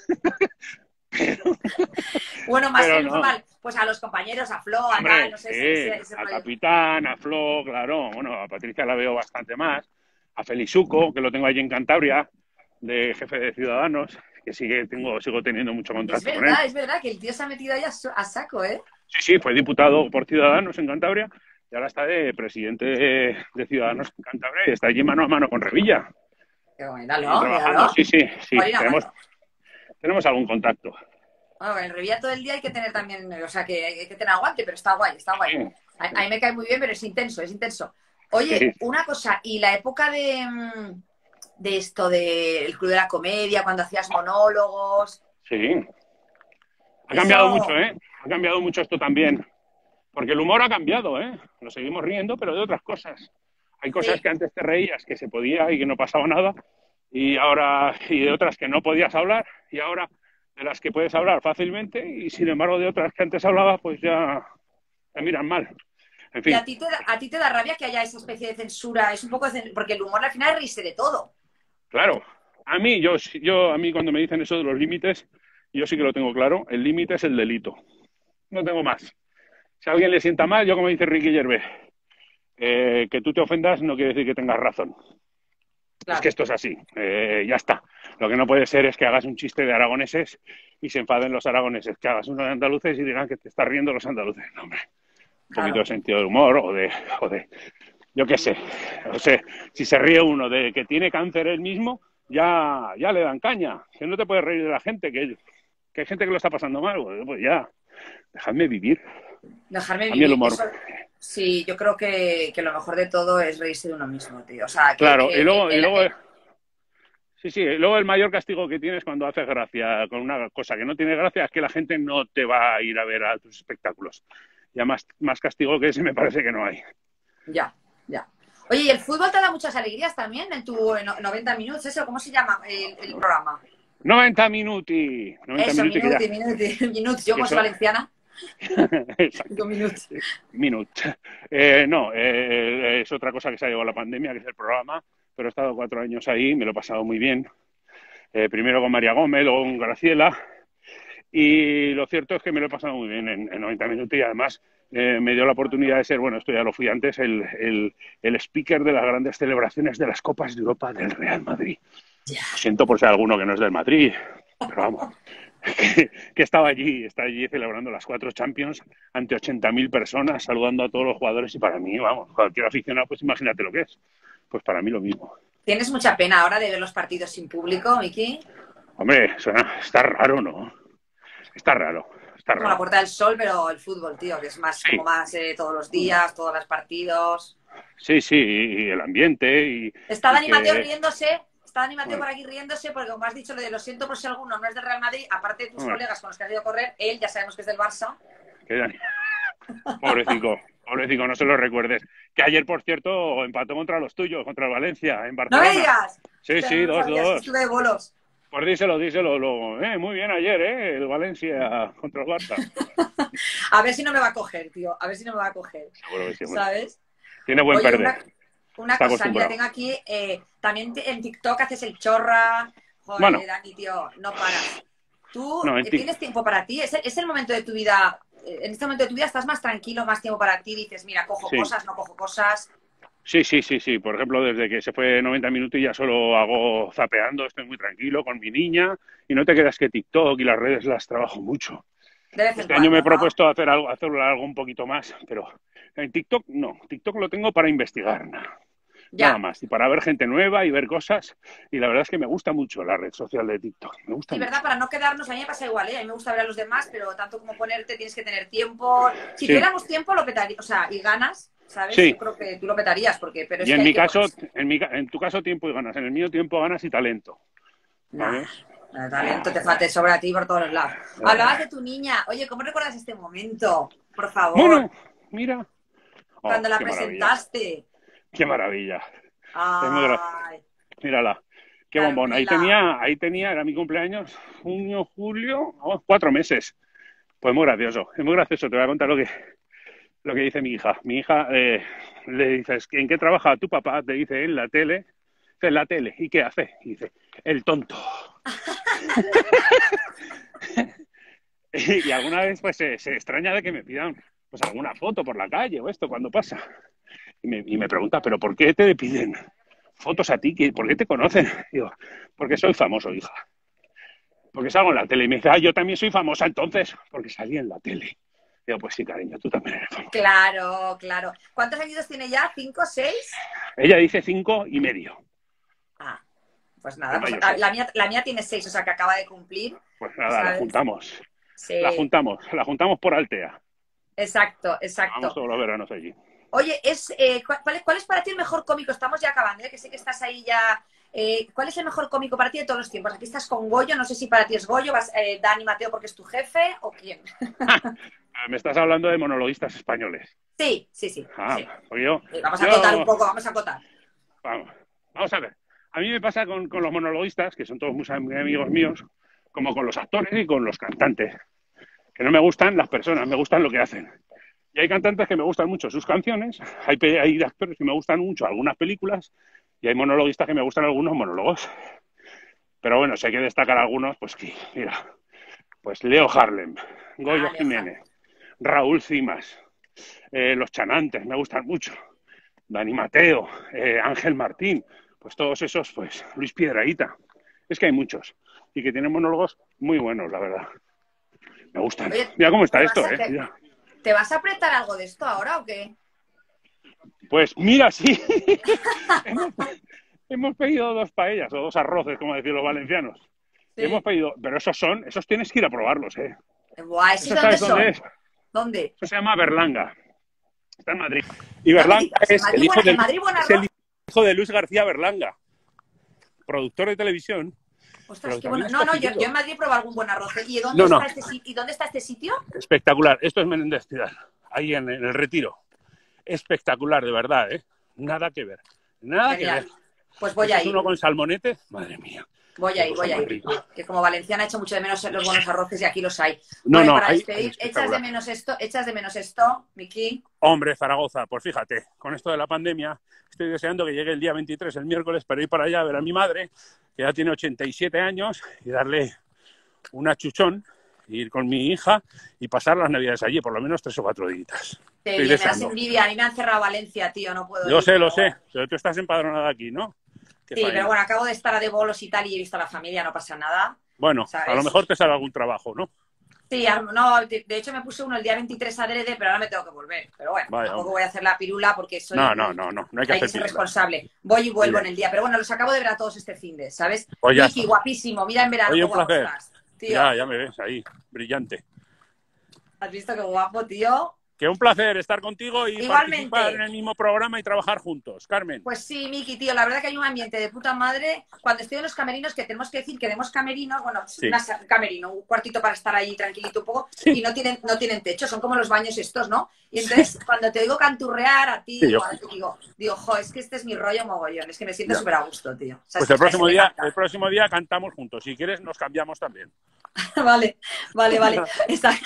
Pero, Bueno, más pero que el no. informal, pues a los compañeros, a Flo, a Hombre, tal, no sé, sí, ese, ese a rollo. Capitán, a Flo, claro. Bueno, a Patricia la veo bastante más. A Felizuco, que lo tengo allí en Cantabria, de jefe de Ciudadanos, que sigue, tengo, sigo teniendo mucho Es contacto con él. verdad, es verdad que el tío se ha metido ahí a, su- a saco, ¿eh? Sí, sí, fue diputado por Ciudadanos en Cantabria y ahora está de presidente de, de Ciudadanos en Cantabria y está allí mano a mano con Revilla. Qué bueno, Y míralo, trabajando, míralo. sí, sí, sí. Marina, Tenemos, bueno. tenemos algún contacto. Bueno, en Revilla todo el día hay que tener también, o sea, que hay que tener aguante, pero está guay, está guay. Sí. A, a mí me cae muy bien, pero es intenso, es intenso. Oye, Sí. una cosa, ¿y la época de, mm, de esto, del Club de la Comedia, cuando hacías monólogos? Sí. Ha Eso- cambiado mucho, ¿eh? Ha cambiado mucho esto también. Porque el humor ha cambiado, ¿eh? Nos seguimos riendo, pero de otras cosas. Hay cosas Sí. que antes te reías, que se podía y que no pasaba nada, y ahora, y de otras que no podías hablar, y ahora de las que puedes hablar fácilmente, y sin embargo de otras que antes hablabas, pues ya te miran mal. En ¿Y fin, a ti, te da, a ti te da rabia que haya esa especie de censura? Es un poco de cen- porque el humor al final es reírse de todo. claro. A mí, yo, yo, a mí cuando me dicen eso de los límites, yo sí que lo tengo claro, el límite es el delito. No tengo más. Si a alguien le sienta mal, yo como dice Ricky Gervais, eh, que tú te ofendas no quiere decir que tengas razón. Claro. Es que esto es así, eh, ya está. Lo que no puede ser es que hagas un chiste de aragoneses y se enfaden los aragoneses, que hagas uno de andaluces y digan que te estás riendo los andaluces. No, hombre. Un Claro. poquito de sentido de humor o de, o de yo qué sé. O sea, si se ríe uno de que tiene cáncer él mismo, ya, ya le dan caña. Que no te puedes reír de la gente, que, que hay gente que lo está pasando mal. Pues ya, dejadme vivir. Dejarme A mí el vivir. humor. Eso, sí, yo creo que, que lo mejor de todo es reírse de uno mismo, tío. O sea, que, Claro, que y luego, y el- luego, el- sí, sí, y luego el mayor castigo que tienes cuando haces gracia con una cosa que no tiene gracia es que la gente no te va a ir a ver a tus espectáculos. Ya más, más castigo que ese me parece que no hay. Ya, ya. Oye, ¿y el fútbol te da muchas alegrías también en tu en no- noventa minutos? ¿Eso? ¿Cómo se llama el, el programa? noventa minuti, noventa Eso, minuti que ya, minuti, minuti, minuts. Yo que como soy eso, valenciana, exacto, digo minuts. minut. Eh, no, eh, es otra cosa que se ha llevado la pandemia, que es el programa, pero he estado cuatro años ahí, me lo he pasado muy bien. Eh, primero con María Gómez, luego con Graciela, y lo cierto es que me lo he pasado muy bien en, en noventa minutos y además eh, me dio la oportunidad de ser, bueno, esto ya lo fui antes, el, el, el speaker de las grandes celebraciones de las Copas de Europa del Real Madrid. Ya. Lo siento por ser alguno que no es del Madrid, pero vamos, que, que estaba allí, está allí celebrando las cuatro Champions ante ochenta mil personas, saludando a todos los jugadores y para mí, vamos, cualquier aficionado, pues imagínate lo que es. Pues para mí lo mismo. ¿Tienes mucha pena ahora de ver los partidos sin público, Miki? Hombre, suena, está raro, ¿no? Está raro, está Como la raro. Puerta del Sol, pero el fútbol, tío, que es más Sí, como más eh, todos los días, todos los partidos. sí, sí, y el ambiente y, Está y Dani Mateo que, riéndose, está Dani Mateo bueno, por aquí riéndose, porque como has dicho lo de lo siento por si alguno no es del Real Madrid, aparte de tus bueno, colegas con los que has ido a correr, él ya sabemos que es del Barça. que Dani, pobrecico, pobrecico, no se lo recuerdes. Que ayer, por cierto, empató contra los tuyos, contra el Valencia, en ¡No me Barcelona. digas! Sí, Pero sí, no lo dos, sabía, es que dos. estuve de bolos. Pues díselo, díselo luego. Eh, muy bien ayer, ¿eh? El Valencia contra el Barça. A ver si no me va a coger, tío, a ver si no me va a coger, Seguro que sí, hombre. ¿sabes? Tiene buen Oye, perder. una, una Está cosa, mira, acostumbrado. tengo aquí, eh, también te- en TikTok haces el chorra. Bueno, Joder, Dani, tío, no paras. ¿Tú no, en eh, ti. tienes tiempo para ti? ¿Es el, es el momento de tu vida, eh, en este momento de tu vida estás más tranquilo, más tiempo para ti? Dices, mira, cojo Sí, cosas, no cojo cosas. sí, sí, sí, sí. Por ejemplo, desde que se fue noventa minutos ya solo hago zapeando, estoy muy tranquilo con mi niña y no te creas que TikTok y las redes las trabajo mucho. De vez en Este año me he cuando, ¿no? propuesto hacer algo, hacerlo algo un poquito más, pero en TikTok no. TikTok lo tengo para investigar, nada, nada Ya. más. Y para ver gente nueva y ver cosas. Y la verdad es que me gusta mucho la red social de TikTok. Me gusta Sí, ¿verdad? mucho. Para no quedarnos, a mí me pasa igual, ¿eh? A mí me gusta ver a los demás, pero tanto como ponerte tienes que tener tiempo. Si Sí, tuviéramos tiempo, lo petaría, o sea, y ganas, ¿sabes? Yo sí. creo que tú lo petarías, porque, pero es Y que en hay mi que caso, ponerse. en, mi, ca- en tu caso tiempo y ganas. En el mío tiempo ganas y talento. Nah, ¿Sabes? el talento te, fa- te sobra a ti por todos los lados. Hablabas de tu niña. Oye, ¿cómo recuerdas este momento? Por favor, Bueno, mira. Oh, cuando la qué maravilla. presentaste. Qué maravilla. Es muy gra- Ay, Mírala. Qué bombón. Ahí Carmela. tenía, ahí tenía, era mi cumpleaños, junio, julio, oh, cuatro meses. Pues muy gracioso, es muy gracioso. Te voy a contar lo que, lo que dice mi hija. Mi hija eh, le dices, ¿en qué trabaja tu papá? Te dice, en la tele. Dice, en la tele. ¿Y qué hace? Y dice, el tonto. y, y alguna vez pues se, se extraña de que me pidan pues alguna foto por la calle o esto cuando pasa. Y me, y me pregunta, ¿pero por qué te piden fotos a ti? ¿Por qué te conocen? Digo, porque soy famoso, hija. Porque salgo en la tele. Y me dice, ah, yo también soy famosa entonces, porque salí en la tele. Digo, pues sí, cariño, tú también eres famosa. Claro, claro. ¿Cuántos años tiene ya? ¿Cinco, seis? Ella dice cinco y medio. Ah, pues Es nada, pues, mayor, ah, sí. la, mía, la mía tiene seis, o sea que acaba de cumplir, Pues nada, la ¿sabes? juntamos. Sí, La juntamos. La juntamos por Altea. exacto, Vamos exacto. todos los veranos allí. Oye, es, eh, ¿cuál, cuál es- cuál es para ti el mejor cómico? Estamos ya acabando, ¿eh? Que sé que estás ahí ya. Eh, ¿cuál es el mejor cómico para ti de todos los tiempos? Aquí estás con Goyo, no sé si para ti es Goyo, vas, eh, Dani Mateo porque es tu jefe o quién. Me estás hablando de monologuistas españoles. Sí, sí, sí, Ah, sí. pues yo, Sí, vamos a yo, acotar un poco, vamos a acotar. vamos, vamos a ver. A mí me pasa con, con los monologuistas, que son todos muy, muy amigos míos, como con los actores y con los cantantes, que no me gustan las personas, me gustan lo que hacen. Y hay cantantes que me gustan mucho sus canciones, hay, pe- hay actores que me gustan mucho algunas películas, y hay monologuistas que me gustan algunos monólogos. Pero bueno, si hay que destacar algunos, pues que, mira, pues Leo Harlem, Goyo Ah, Leo Jiménez, Raúl Cimas, eh, los chanantes me gustan mucho, Dani Mateo, eh, Ángel Martín, pues todos esos, pues Luis Piedrahíta. Es que hay muchos y que tienen monólogos muy buenos, la verdad. Me gustan. Oye, Mira cómo está ¿te esto, vas, a, ¿eh? te, Mira. te vas a apretar algo de esto ahora o qué? Pues mira, sí. hemos, hemos pedido dos paellas o dos arroces, como decían los valencianos. Sí. Hemos pedido, pero esos son, esos tienes que ir a probarlos, ¿eh? Buah, ¿esos ¿Eso dónde sabes dónde son? es? ¿Dónde? Eso se llama Berlanga. Está en Madrid. Y Berlanga es Madrid, el hijo, buena, de, Madrid, buena es el arroz. hijo de Luis García Berlanga, productor de televisión. Ostras, qué bueno. No, no, yo, yo en Madrid he probado algún buen arroz. ¿Y dónde, no, no. está este, ¿Y dónde está este sitio? Espectacular. Esto es Menéndez Pidal, ahí en, en el Retiro. Espectacular, de verdad, ¿eh? Nada que ver. Nada Genial. que ver. Pues voy ¿Este a es ir. uno con salmonete? Madre mía. Voy a ir, voy a ir. Que como valenciana he hecho mucho de menos los buenos arroces y aquí los hay. No, bueno, no, para hay, despedir, hay ¿echas de menos esto? ¿Echas de menos esto, Miki? Hombre, Zaragoza, pues fíjate, con esto de la pandemia, estoy deseando que llegue el día veintitrés, el miércoles, para ir para allá a ver a mi madre, que ya tiene ochenta y siete años, y darle un achuchón, ir con mi hija y pasar las navidades allí, por lo menos tres o cuatro días. Te bien, me das envidia, a mí me han cerrado Valencia, tío, no puedo Yo ir, sé, lo bueno. sé, pero tú estás empadronada aquí, ¿no? Sí, pero bueno, acabo de estar de bolos y tal y he visto a la familia, no pasa nada. Bueno, ¿sabes? a lo mejor te sale algún trabajo, ¿no? Sí, no, de, de hecho me puse uno el día veintitrés adrede, pero ahora me tengo que volver. Pero bueno, Vaya, tampoco hombre. voy a hacer la pirula porque soy... No, no, no, no, no hay que hay hacer que ser pirula. responsable. Voy y vuelvo Bien. en el día. Pero bueno, los acabo de ver a todos este fin de, ¿sabes? Pues ya Miki, está. guapísimo. Mira en verano Oye, qué un guapo placer. estás, tío. Ya, ya me ves ahí, brillante. ¿Has visto qué guapo, tío? Que un placer estar contigo y Igualmente. participar en el mismo programa y trabajar juntos. Carmen. Pues sí, Miki, tío, la verdad que hay un ambiente de puta madre. Cuando estoy en los camerinos, que tenemos que decir que tenemos camerinos, bueno, Sí. una, un camerino, un cuartito para estar ahí tranquilito un poco, Sí. y no tienen, no tienen techo, son como los baños estos, ¿no? Y entonces, cuando te digo canturrear a ti, Sí, yo- igual te digo, digo, jo, es que este es mi rollo mogollón, es que me siento Ya. súper a gusto, tío. O sea, Pues es el que próximo me día, encanta. el próximo día cantamos juntos. Si quieres, nos cambiamos también. Vale, vale, vale. Está-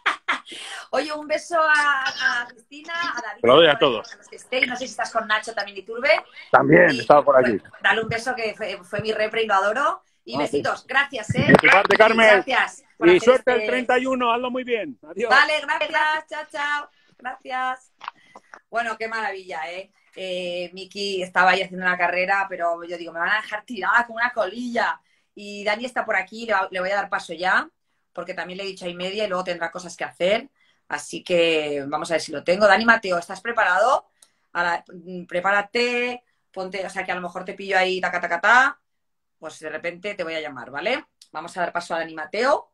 Oye, un beso a, a Cristina, a David, Te lo doy a por ahí, todos. a los que estéis. No sé si estás con Nacho también y Turbe. También, Y, he estado por aquí. pues, dale un beso que fue, fue mi repre y lo adoro. Y Ah, besitos. Gracias, ¿eh? De tu parte, Carmen. Gracias. por Y hacer suerte este- el treinta y uno, hazlo muy bien. Adiós. Vale, gracias. Chao, chao. Gracias. Bueno, qué maravilla, ¿eh? eh Miki estaba ahí haciendo una carrera, pero yo digo, me van a dejar tirada con una colilla. Y Dani está por aquí, le, va- le voy a dar paso ya, porque también le he dicho ahí media y luego tendrá cosas que hacer. Así que vamos a ver si lo tengo. Dani Mateo, ¿estás preparado? Ahora, mm, prepárate, ponte, o sea que a lo mejor te pillo ahí, taca, taca, ta, pues de repente te voy a llamar, ¿vale? Vamos a dar paso a Dani Mateo.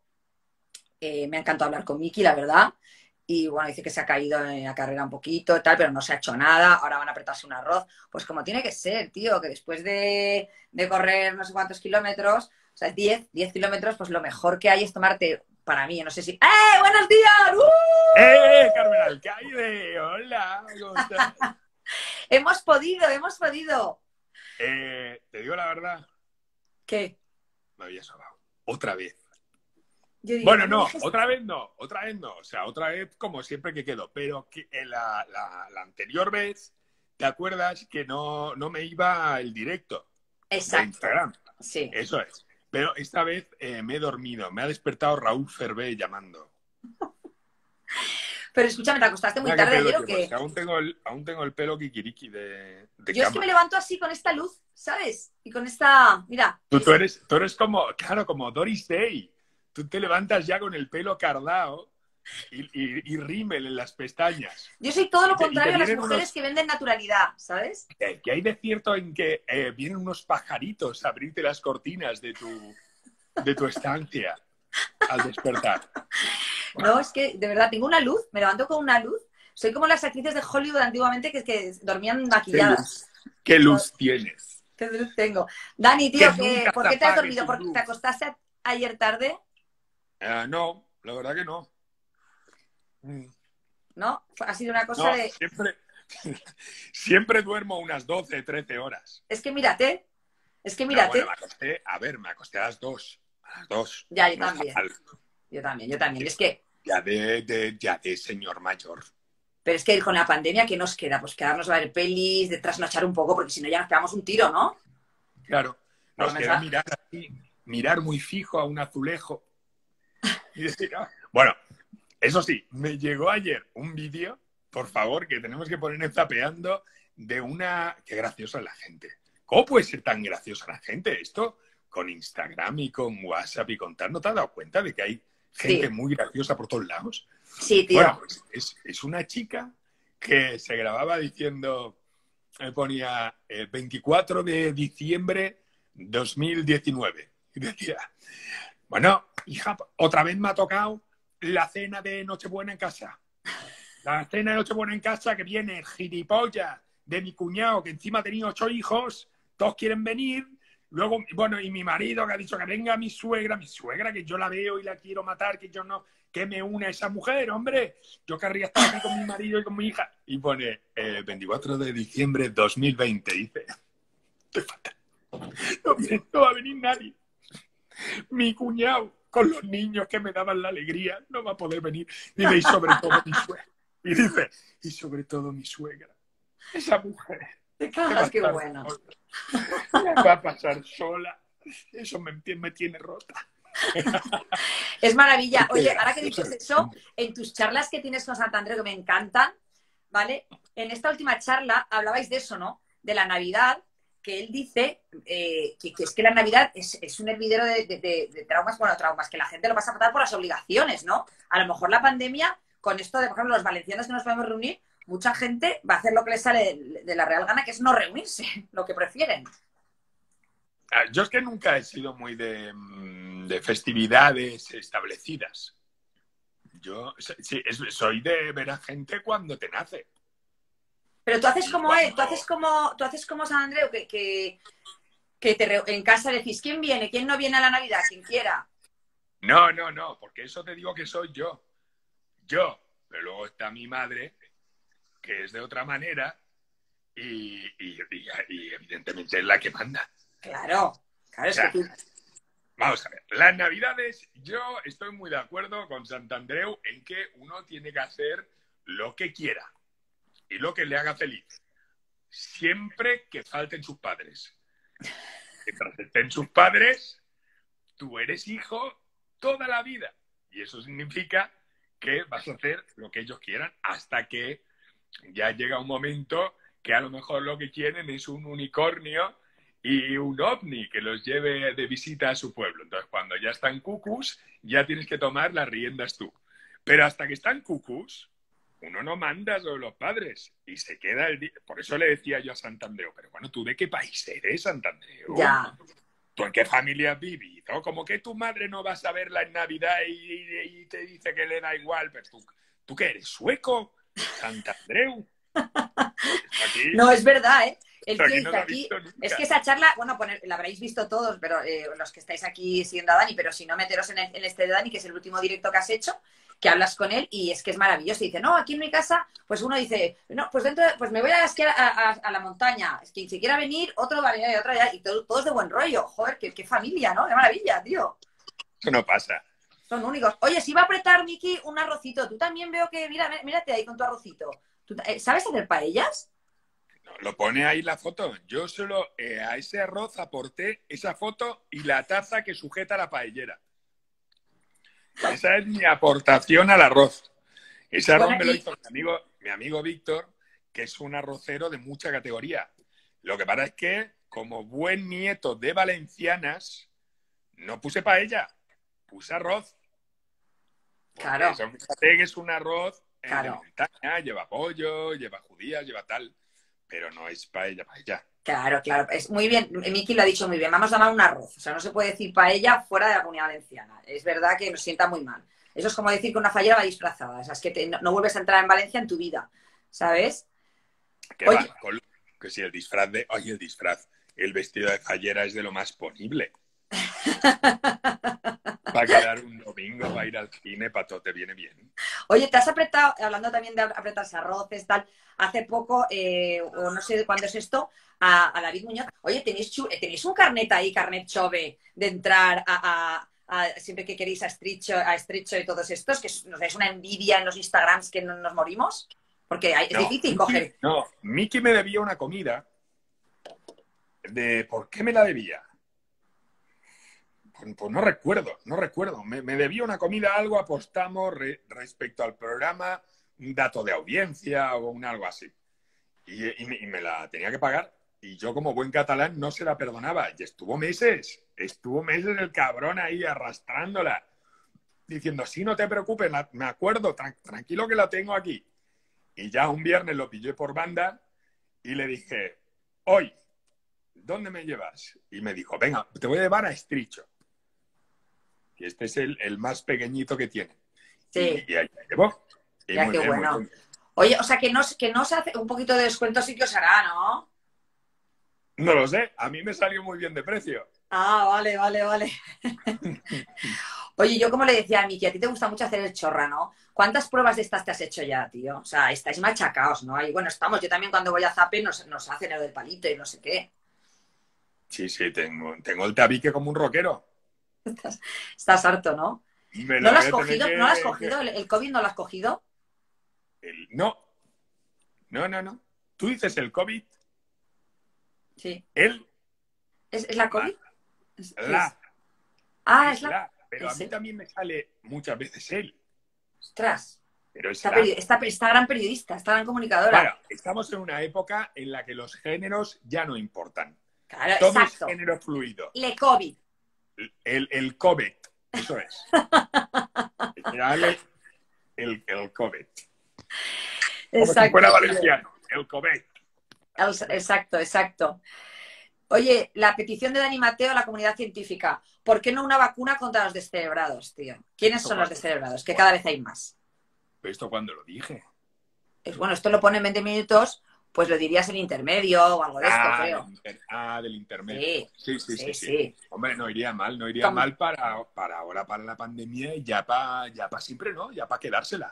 Eh, me ha encantado hablar con Miki, la verdad. Y bueno, dice que se ha caído en la carrera un poquito y tal, pero no se ha hecho nada. Ahora van a apretarse un arroz. Pues como tiene que ser, tío, que después de, de correr no sé cuántos kilómetros, o sea, diez, diez kilómetros, pues lo mejor que hay es tomarte, para mí, no sé si... ¡Eh! ¡Buenos días! ¡Uh! ¡Eh, Carmen Alcaide! ¡Hola! ¿Cómo estás? Hemos podido, hemos podido. Eh, te digo la verdad, ¿Qué? me había sobado. Otra vez. Yo digo, Bueno, me no, dejes- otra vez no, otra vez no. O sea, otra vez como siempre que quedo. Pero que en la, la- la anterior vez, ¿te acuerdas que no, no me iba el directo de Exacto. Instagram? Sí. Eso es. Pero esta vez eh, me he dormido. Me ha despertado Raúl Fervé llamando. Pero escúchame, te acostaste muy Mira tarde qué pelo ayer o llevo, qué? es que aún tengo el, aún tengo el pelo kikiriki de, de Yo es que cama. me levanto así con esta luz, ¿sabes? Y con esta... Mira. Tú, tú eres, tú eres como, claro, como Doris Day. Tú te levantas ya con el pelo cardao y, y, y rímel en las pestañas. Yo soy todo lo Y te- y te contrario a las vienen mujeres unos- que venden naturalidad, ¿sabes? Eh, ¿Qué hay de cierto en que eh, vienen unos pajaritos a abrirte las cortinas de tu, de tu estancia al despertar? No, es que de verdad tengo una luz, me levanto con una luz. Soy como las actrices de Hollywood antiguamente que, que dormían ¿Qué maquilladas. luz, qué luz tienes? ¿Qué luz tengo? Dani, tío, Que que- nunca ¿por te qué te has apagues dormido? tu ¿Porque luz. te acostaste ayer tarde? Eh, no, la verdad que no. Mm. ¿No? Ha sido una cosa No, de... siempre, siempre duermo unas doce, trece horas. Es que mírate, es que No, mírate. bueno, me acosté, a ver, me acosté a las dos. A las dos. Ya, yo No también. está mal. Yo también, yo también. Es que, Ya de, de, ya de señor mayor. pero es que con la pandemia, ¿qué nos queda? Pues quedarnos a ver pelis, de trasnochar un poco, porque si no ya nos pegamos un tiro, ¿no? Claro. Por Nos lo queda menos- mirar así, mirar muy fijo a un azulejo. Y decir, ah. Bueno, eso sí, me llegó ayer un vídeo, por favor, que tenemos que poner en Zapeando, de una... Qué graciosa es la gente. ¿Cómo puede ser tan graciosa la gente? Esto con Instagram y con WhatsApp y con tal, ¿no te has dado cuenta de que hay gente Sí. muy graciosa por todos lados? Sí, tío. Bueno, pues es, es una chica que se grababa diciendo, me ponía el veinticuatro de diciembre dos mil diecinueve. Y decía, bueno, hija, otra vez me ha tocado la cena de Nochebuena en casa. la cena de Nochebuena en casa, que viene el gilipollas de mi cuñado, que encima ha tenido ocho hijos, todos quieren venir. Luego, bueno, y mi marido que ha dicho que venga mi suegra, mi suegra, que yo la veo y la quiero matar, que yo no, que me une a esa mujer, hombre. Yo querría estar aquí con mi marido y con mi hija. Y pone eh, veinticuatro de diciembre dos mil veinte, dice. Te falta. No, no va a venir nadie. Mi cuñado, con los niños que me daban la alegría, no va a poder venir. Dice, y sobre todo mi suegra. Y dice, y sobre todo mi suegra. Esa mujer. Te cagas, qué bueno. Sola, va a pasar sola. Eso me, me tiene rota. Es maravilla. Oye, ahora que dices eso, en tus charlas que tienes con Santandreu, que me encantan, ¿vale? En esta última charla hablabais de eso, ¿no? De la Navidad, que él dice eh, que, que es que la Navidad es, es un hervidero de, de, de, de traumas, bueno, traumas, que la gente lo pasa a tratar por las obligaciones, ¿no? A lo mejor la pandemia, con esto de, por ejemplo, los valencianos que nos podemos reunir, mucha gente va a hacer lo que les sale de, de la real gana, que es no reunirse, lo que prefieren. Yo es que nunca he sido muy de, de festividades establecidas. Yo sí, soy de ver a gente cuando te nace. Pero tú haces como cuando... él, tú haces como, tú haces como San Andreu, que, que, que te re... en casa decís, ¿quién viene? ¿Quién no viene a la Navidad? Quien quiera. No, no, no, porque eso te digo que soy yo. Yo, pero luego está mi madre, que es de otra manera, y, y, y, y evidentemente es la que manda. Claro, claro, o sea, es que tú... Vamos a ver, las Navidades, yo estoy muy de acuerdo con Santandreu en que uno tiene que hacer lo que quiera y lo que le haga feliz, siempre que falten sus padres. Mientras estén sus padres, tú eres hijo toda la vida, y eso significa que vas a hacer lo que ellos quieran hasta que ya llega un momento que a lo mejor lo que quieren es un unicornio y un ovni que los lleve de visita a su pueblo. Entonces, cuando ya están cucus, ya tienes que tomar las riendas tú. Pero hasta que están cucus, uno no manda sobre los padres y se queda el día. Por eso le decía yo a Santandreu, pero bueno, ¿tú de qué país eres, Santandreu? Ya. ¿Tú en qué familia has vivido? Como que tu madre no va a saberla en Navidad y, y, y te dice que le da igual. Pero tú, ¿tú qué eres, sueco? Santandreu. Aquí, no, es verdad, ¿eh? El tío aquí no dice aquí, es que esa charla, bueno, poner, la habréis visto todos, pero eh, los que estáis aquí siguiendo a Dani, pero si no, meteros en, el, en este de Dani, que es el último directo que has hecho, que hablas con él y es que es maravilloso. Y dice, no, aquí en mi casa, pues uno dice, no, pues dentro, de, pues me voy a esquiar a, a, a la montaña, es que si quiera venir, otro va a venir y otro ya, y todo, todos de buen rollo. Joder, qué, qué familia, ¿no? Qué maravilla, tío. Eso no pasa. Son únicos. Oye, si va a apretar, Miki, un arrocito, tú también veo que, mira, mírate ahí con tu arrocito. ¿Tú, eh, ¿Sabes hacer paellas? Lo pone ahí la foto. Yo solo eh, a ese arroz aporté esa foto y la taza que sujeta la paellera. Esa es mi aportación al arroz. Ese arroz Bueno, me lo y... hizo mi amigo, mi amigo Víctor, que es un arrocero de mucha categoría. Lo que pasa es que, como buen nieto de valencianas, no puse paella, puse arroz. Claro. Eso, fíjate que es un arroz claro. de montaña, lleva pollo, lleva judías, lleva tal, pero no es paella, paella. Claro, claro, es muy bien, Miki lo ha dicho muy bien, vamos a llamar un arroz, o sea, no se puede decir paella fuera de la Comunidad Valenciana, es verdad que nos sienta muy mal. Eso es como decir que una fallera va disfrazada, o sea, es que te, no, no vuelves a entrar en Valencia en tu vida, ¿sabes? Que, Oye, va, con, que si el disfraz de, oye, el disfraz, el vestido de fallera es de lo más ponible. Va a quedar un domingo, va a ir al cine, para todo te viene bien. Oye, te has apretado, hablando también de apretarse arroces, tal, hace poco, eh, o no sé cuándo es esto, a, a David Muñoz. Oye, ¿tenéis, tenéis un carnet ahí, carnet chove, de entrar a, a, a siempre que queréis a Estrecho, a Estrecho y todos estos, que nos dais una envidia en los Instagrams que no nos morimos? Porque hay, es no, difícil Miki, coger. No, Miki me debía una comida. De ¿por qué me la debía? Pues, pues no recuerdo, no recuerdo. Me, me debía una comida, algo apostamos re, respecto al programa, un dato de audiencia o un algo así. Y, y, me, y me la tenía que pagar. Y yo, como buen catalán, no se la perdonaba. Y estuvo meses, estuvo meses el cabrón ahí arrastrándola, diciendo, sí, no te preocupes, la, me acuerdo, tra tranquilo que la tengo aquí. Y ya un viernes lo pillé por banda y le dije, hoy, ¿dónde me llevas? Y me dijo, venga, te voy a llevar a Estrecho. Y este es el, el más pequeñito que tiene. Sí. Y, y ahí me llevó. Y ya, muy qué bien, bueno. muy bien. Oye, o sea, que no, que no se hace un poquito de descuento sí que os hará, ¿no? No lo sé, a mí me salió muy bien de precio. Ah, vale, vale, vale. Oye, yo como le decía a Miki, a ti te gusta mucho hacer el chorra, ¿no? ¿Cuántas pruebas de estas te has hecho ya, tío? O sea, estáis machacaos, ¿no? Y bueno, estamos, yo también cuando voy a Zape nos, nos hacen el del palito y no sé qué. Sí, sí, tengo, tengo el tabique como un rockero. Estás, estás harto, ¿no? Me ¿No la lo has voy a tener cogido? que- ¿No lo has cogido? ¿El, el COVID no lo has cogido? el- no, no, no, no. Tú dices el COVID, Sí. el, ¿Es, es la ma- COVID? ¿Es- qué la, es? Ah, es es la... la. Pero a mí ese. también me sale muchas veces el, Ostras. pero es Esta, la. peri- esta, esta gran periodista, esta gran comunicadora. Bueno, estamos en una época en la que los géneros ya no importan. Claro, Todo exacto. es género fluido. Le COVID. El, el COVID, eso es. Dale el, el COVID. Como si Exacto. fuera tío. valenciano, el COVID. El- Exacto, exacto. Oye, la petición de Dani Mateo a la comunidad científica. ¿Por qué no una vacuna contra los descerebrados, tío? ¿Quiénes son los descerebrados? Que cada vez hay más. ¿Esto cuando lo dije? Es bueno, esto lo pone en veinte minutos, pues lo dirías en intermedio o algo de esto, Ah, creo. del, inter- ah, del intermedio. Sí, Sí, sí, sí, sí, sí. sí. Hombre, no iría mal, no iría Tom- mal para, para ahora, para la pandemia y ya para ya pa siempre, ¿no? Ya para quedársela.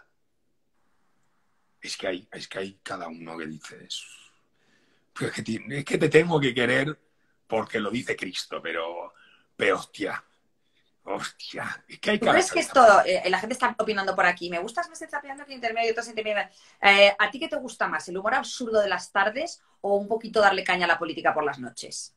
Es que hay, es que hay cada uno que dices, pues es que, ti- es que te tengo que querer porque lo dice Cristo, pero, pero hostia, hostia, es que hay ¿Tú cada crees que es cabeza. todo? Eh, la gente está opinando por aquí. Me gustas más el zapeando que el intermedio, otros intermedio. Eh, ¿A ti qué te gusta más? ¿El humor absurdo de las tardes o un poquito darle caña a la política por las noches?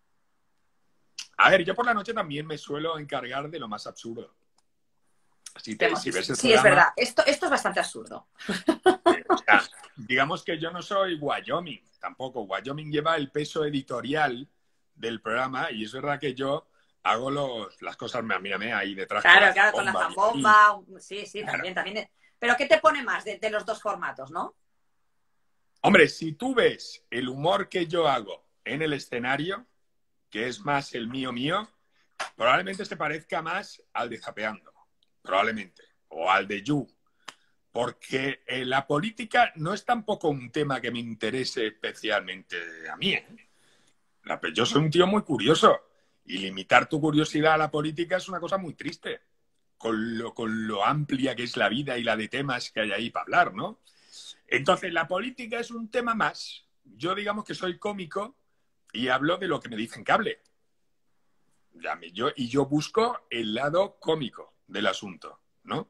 A ver, yo por la noche también me suelo encargar de lo más absurdo. Si, te, si ves el Sí, es programa, verdad. Esto, esto es bastante absurdo. eh, o sea, digamos que yo no soy Wyoming, tampoco. Wyoming lleva el peso editorial del programa y es verdad que yo hago los, las cosas, mira, mírame ahí detrás. Claro, con claro, con la zambomba, zambomba. Sí, sí, Claro. también, también. Pero ¿qué te pone más de, de los dos formatos, no? Hombre, si tú ves el humor que yo hago en el escenario, que es más el mío mío, probablemente se parezca más al de Zapeando, probablemente, o al de You, porque eh, la política no es tampoco un tema que me interese especialmente a mí. ¿eh? La- Yo soy un tío muy curioso y limitar tu curiosidad a la política es una cosa muy triste, con lo, con lo amplia que es la vida y la de temas que hay ahí para hablar, ¿no? Entonces, la política es un tema más. Yo digamos que soy cómico y hablo de lo que me dicen que hable. Ya me- yo, y yo busco el lado cómico del asunto, ¿no?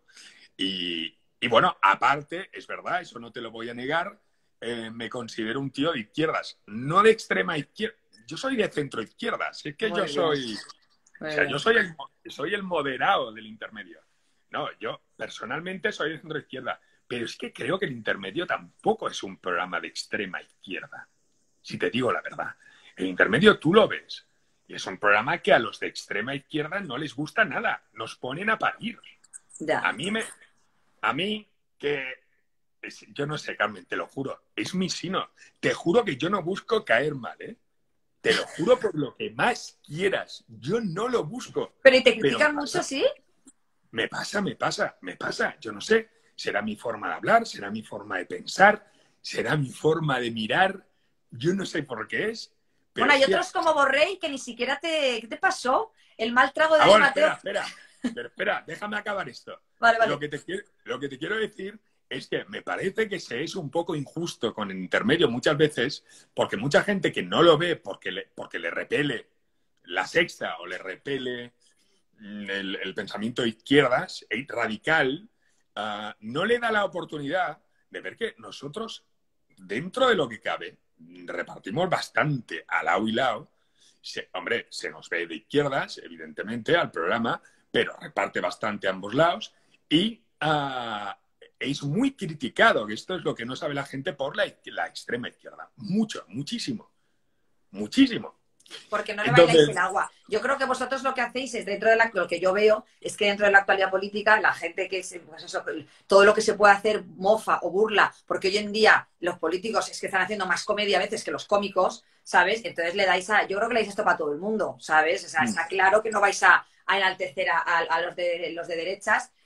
Y, y bueno, aparte, es verdad, eso no te lo voy a negar, eh, me considero un tío de izquierdas, no de extrema izquierda. Yo soy de centro izquierdas, es que Muy yo bien. soy, Muy o sea, bien. yo soy el, soy el moderado del intermedio. No, yo personalmente soy de centro izquierda, pero es que creo que el intermedio tampoco es un programa de extrema izquierda, si te digo la verdad. El intermedio tú lo ves y es un programa que a los de extrema izquierda no les gusta nada, nos ponen a parir. Ya. A mí me, a mí que es- yo no sé, Carmen, te lo juro, es mi sino. Te juro que yo no busco caer mal, ¿eh? Te lo juro por lo que más quieras. Yo no lo busco. Pero ¿y te Pero critican me mucho, pasa. sí? Me pasa, me pasa, me pasa. Yo no sé. Será mi forma de hablar, será mi forma de pensar, será mi forma de mirar. Yo no sé por qué es. Pero Bueno, hay es que- otros como Borrell que ni siquiera te... ¿Qué te pasó? El mal trago de Ah, Dani bueno, Mateo. espera, espera. Pero espera, déjame acabar esto. Vale, vale. Lo que, te quiero, lo que te quiero decir es que me parece que se es un poco injusto con el intermedio muchas veces, porque mucha gente que no lo ve porque le, porque le repele la sexta o le repele mm, el, el pensamiento de izquierdas, e radical, ah, no le da la oportunidad de ver que nosotros, dentro de lo que cabe, repartimos bastante al lado y lado. Se, hombre, se nos ve de izquierdas, evidentemente, al programa, pero reparte bastante a ambos lados y ah, es muy criticado, que esto es lo que no sabe la gente, por la, la extrema izquierda. Mucho, muchísimo, muchísimo. Porque no le Entonces- bailáis el agua. Yo creo que vosotros lo que hacéis es, dentro de la, lo que yo veo, es que dentro de la actualidad política, la gente que, se, pues eso, todo lo que se puede hacer mofa o burla, porque hoy en día los políticos es que están haciendo más comedia a veces que los cómicos, ¿sabes? Entonces le dais a, yo creo que le dais esto para todo el mundo, ¿sabes? O sea, Mm. está claro que no vais a, a enaltecer a, a- a los, de, los de derechas,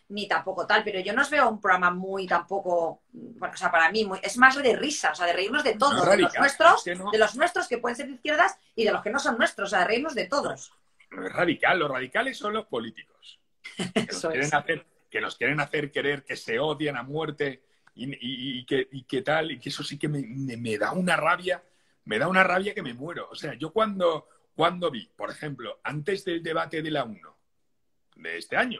ni tampoco tal, pero yo no os veo un programa muy tampoco, bueno, o sea, para mí muy, es más de risa, o sea, de reírnos de todos, No, de los radical, nuestros, es que no. de los nuestros que pueden ser de izquierdas y de los que no son nuestros, o sea, de reírnos de todos. No es radical, los radicales son los políticos. Que nos Eso quieren es. hacer, que nos quieren hacer querer que se odian a muerte y, y- y que, y que tal, y que eso sí que me, me- me da una rabia, me da una rabia que me muero. O sea, yo cuando, cuando vi, por ejemplo, antes del debate de la UNO de este año,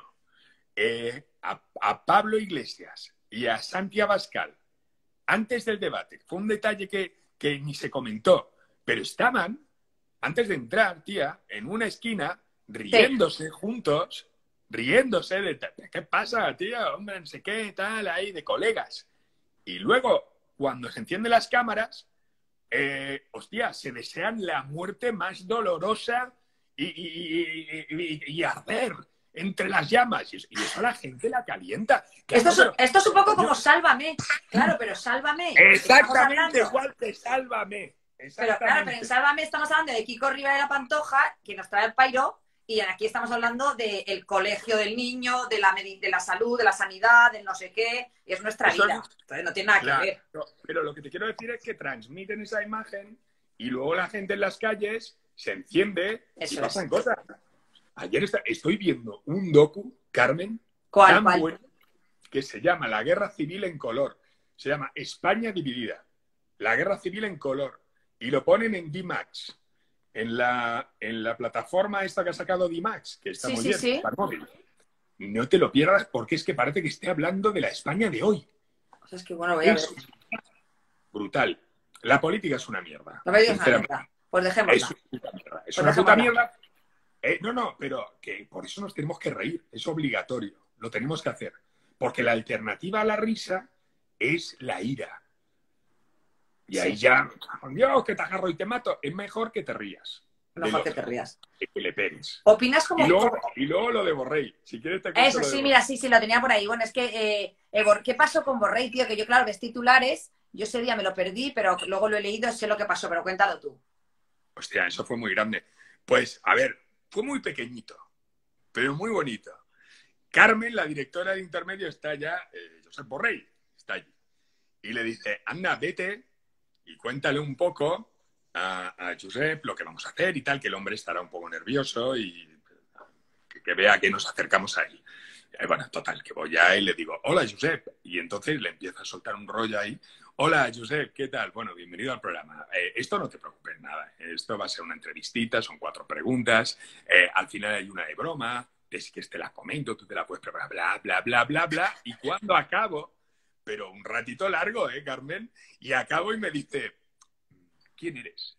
eh, a, a Pablo Iglesias y a Santi Abascal, antes del debate, fue un detalle que, que ni se comentó, pero estaban, antes de entrar, tía, en una esquina, riéndose juntos, riéndose de, ¿qué pasa, tía? Hombre, no sé qué, tal, ahí, de colegas. Y luego, cuando se encienden las cámaras, eh, hostia, se desean la muerte más dolorosa y, y, y, y, y arder entre las llamas. Y eso a la gente la calienta. Claro, Esto es, pero- esto es un poco como Yo- Sálvame, claro, pero Sálvame. estamos Exactamente hablando- igual que Sálvame. Pero claro, Exactamente. pero en Sálvame estamos hablando de Kiko Rivera de la Pantoja, que nos trae el pairo, y aquí estamos hablando del colegio del niño, de la, medi- de la salud, de la sanidad, del no sé qué, y es nuestra Eso vida. es- Entonces no tiene nada Claro, que ver. pero- pero lo que te quiero decir es que transmiten esa imagen y luego la gente en las calles se enciende Eso y pasan es. cosas. Ayer está- estoy viendo un docu, Carmen, ¿Cuál, tan cuál? bueno, que se llama La Guerra Civil en color. Se llama España dividida. La Guerra Civil en color. Y lo ponen en D-Max. En la, en la plataforma esta que ha sacado D-Max, que está Sí, muy sí, bien, sí. para el móvil. No te lo pierdas porque es que parece que esté hablando de la España de hoy. O sea, es que bueno, voy a ver. Es brutal. La política es una mierda. No me digas una Sinceramente. mierda. Pues dejémosla. Es una puta mierda. Es Pues una puta dejémosla. mierda. Eh, no, no, pero que por eso nos tenemos que reír. Es obligatorio. Lo tenemos que hacer. Porque la alternativa a la risa es la ira. Y ahí Sí. ya, Dios, que te agarro y te mato. Es mejor que te rías. Mejor del que te otro, rías. que le pegues. ¿Opinas como... Y luego, y luego lo de Borrell. Si quieres te cuento Eso, lo de sí, Borrell. mira, sí, sí, lo tenía por ahí. Bueno, es que, eh, eh, Bor- ¿qué pasó con Borrell, tío? Que yo, claro, ves titulares, yo ese día me lo perdí, pero luego lo he leído, sé lo que pasó, pero cuéntalo tú. Hostia, eso fue muy grande. Pues, a ver, fue muy pequeñito, pero muy bonito. Carmen, la directora de Intermedio, está ya, eh, Josep Borrell, está allí. Y le dice, anda, vete y cuéntale un poco a, a Josep lo que vamos a hacer y tal, que el hombre estará un poco nervioso y que, que vea que nos acercamos a él. Eh, bueno, total, que voy a él y le digo, hola, Josep. Y entonces le empieza a soltar un rollo ahí. Hola, Josep, ¿qué tal? Bueno, bienvenido al programa. Eh, esto no te preocupes nada. Esto va a ser una entrevistita, son cuatro preguntas. Eh, al final hay una de broma. Es que te la comento, tú te la puedes preparar, bla, bla, bla, bla, bla. Y cuando acabo, pero un ratito largo, ¿eh, Carmen? Y acabo y me dice, ¿quién eres?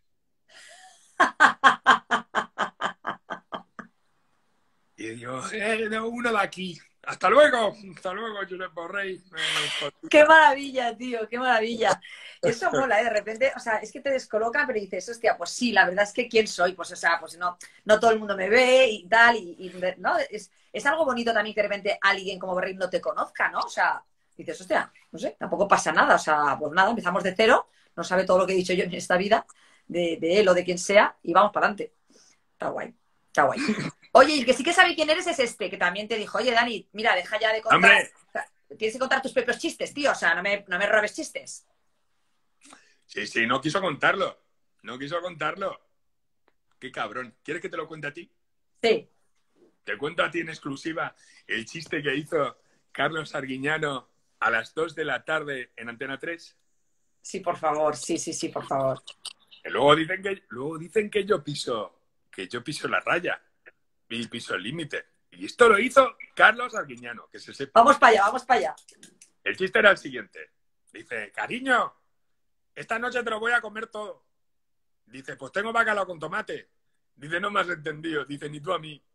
Y digo, eh, no, uno de aquí. Hasta luego, hasta luego, Josep Borrell. Eh, Qué maravilla, tío, qué maravilla. Eso mola, ¿eh? De repente, o sea, es que te descoloca, pero dices, hostia, pues sí, la verdad es que ¿quién soy? Pues, o sea, pues no, no todo el mundo me ve y tal, y, y, ¿no? Es, es algo bonito también que de repente alguien como Borrell no te conozca, ¿no? O sea, dices, hostia, no sé, tampoco pasa nada, o sea, pues nada, empezamos de cero, no sabe todo lo que he dicho yo en esta vida, de, de él o de quien sea, y vamos para adelante. Está guay, está guay. Oye, y el que sí que sabe quién eres es este, que también te dijo, oye, Dani, mira, deja ya de contar. ¡Hombre! Tienes que contar tus propios chistes, tío. O sea, no me, no me robes chistes. Sí, sí, no quiso contarlo. No quiso contarlo. Qué cabrón. ¿Quieres que te lo cuente a ti? Sí. Te cuento a ti en exclusiva el chiste que hizo Carlos Arguiñano a las dos de la tarde en Antena tres. Sí, por favor. Sí, sí, sí, por favor. Que luego dicen que, luego dicen que yo piso, que yo piso la raya y piso el límite. Y esto lo hizo Carlos Arguiñano, que se sepa. Vamos para allá, vamos para allá. El chiste era el siguiente. Dice, cariño, esta noche te lo voy a comer todo. Dice, pues tengo bacalao con tomate. Dice, no me has entendido. Dice, ni tú a mí.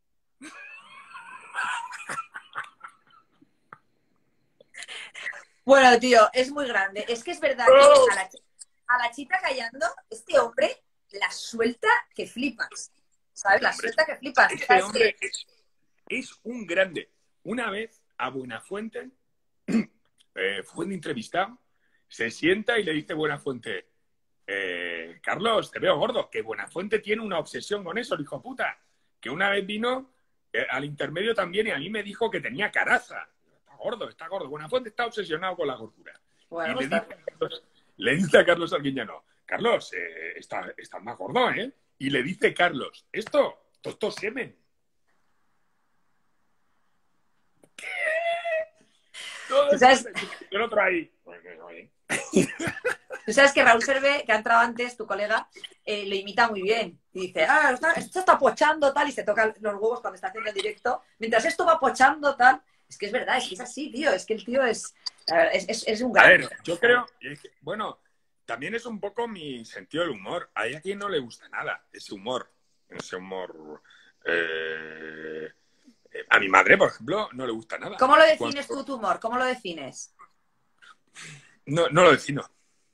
Bueno, tío, es muy grande. Es que es verdad que a la, a la chita callando, este hombre la suelta que flipas. ¿Sabes? La suelta que flipas. Este hombre es, es un grande. Una vez a Buenafuente eh, fue un entrevistado, se sienta y le dice Buenafuente, eh, Carlos, te veo gordo, que Buenafuente tiene una obsesión con eso, el hijo puta, que una vez vino eh, al intermedio también, y a mí me dijo que tenía caraza. Está gordo, está gordo. Buenafuente está obsesionado con la gordura. Bueno, y pues le dice, a Carlos, le dice a Carlos Arguiñano, Carlos, eh, está, está más gordo, ¿eh? Y le dice Carlos, esto, esto, esto es semen. ¿Qué? Todo ¿Tú sabes? el otro ahí. Tú sabes que Raúl Servé, que ha entrado antes, tu colega, eh, lo imita muy bien. Y dice, ah, está- esto está pochando, tal, y se toca los huevos cuando está haciendo el directo. Mientras esto va pochando, tal. Es que es verdad, es que es así, tío. Es que el tío es, la verdad, es, es, es un A gran. ver, yo creo, es que, bueno, también es un poco mi sentido del humor. Hay a quien no le gusta nada ese humor. Ese humor. eh, eh, a mi madre, por ejemplo, no le gusta nada. ¿Cómo lo defines Cuando- tú, tu humor? ¿Cómo lo defines? No, no lo defino.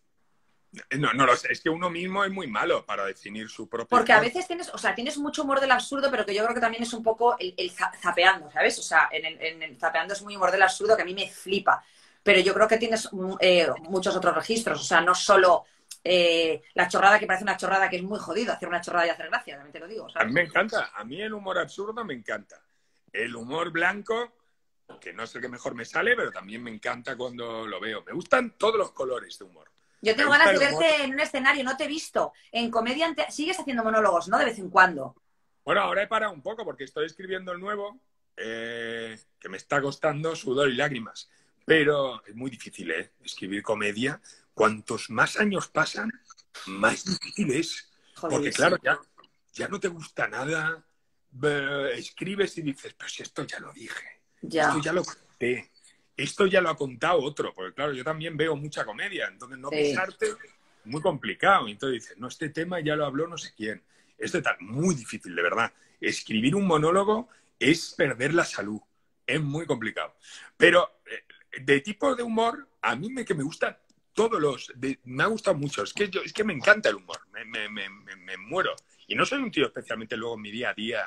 No, no lo sé. Es que uno mismo es muy malo para definir su propio Porque a humor. veces tienes, o sea, tienes mucho humor del absurdo, pero que yo creo que también es un poco el, el za- zapeando, ¿sabes? O sea, en el, en el zapeando es muy humor del absurdo que a mí me flipa. Pero yo creo que tienes mm, eh, muchos otros registros. O sea, no solo eh, la chorrada que parece una chorrada que es muy jodido, hacer una chorrada y hacer gracia, también te lo digo, A ¿sabes? mí me encanta. A mí el humor absurdo me encanta. El humor blanco, que no es el que mejor me sale, pero también me encanta cuando lo veo. Me gustan todos los colores de humor. Yo tengo Me gusta ganas de el verte humor. en un escenario, no te he visto. En comedia ante- sigues haciendo monólogos, ¿no? De vez en cuando. Bueno, ahora he parado un poco porque estoy escribiendo el nuevo, eh, que me está costando sudor y lágrimas. Pero es muy difícil, ¿eh? Escribir comedia. Cuantos más años pasan, más difícil es. Joder, Porque sí. claro, ya, ya no te gusta nada. eh, escribes y dices, pero si esto ya lo dije. Ya. Esto ya lo conté. Esto ya lo ha contado otro. Porque claro, yo también veo mucha comedia. Entonces no Sí. pisarte muy complicado. Entonces dices, no, este tema ya lo habló no sé quién. Esto es muy difícil, de verdad. Escribir un monólogo es perder la salud. Es muy complicado. Pero eh, de tipo de humor, a mí me, que me gustan todos los... de- me ha gustado mucho. Es que, yo, es que me encanta el humor. Me, me, me, me, me muero. Y no soy un tío especialmente luego en mi día a día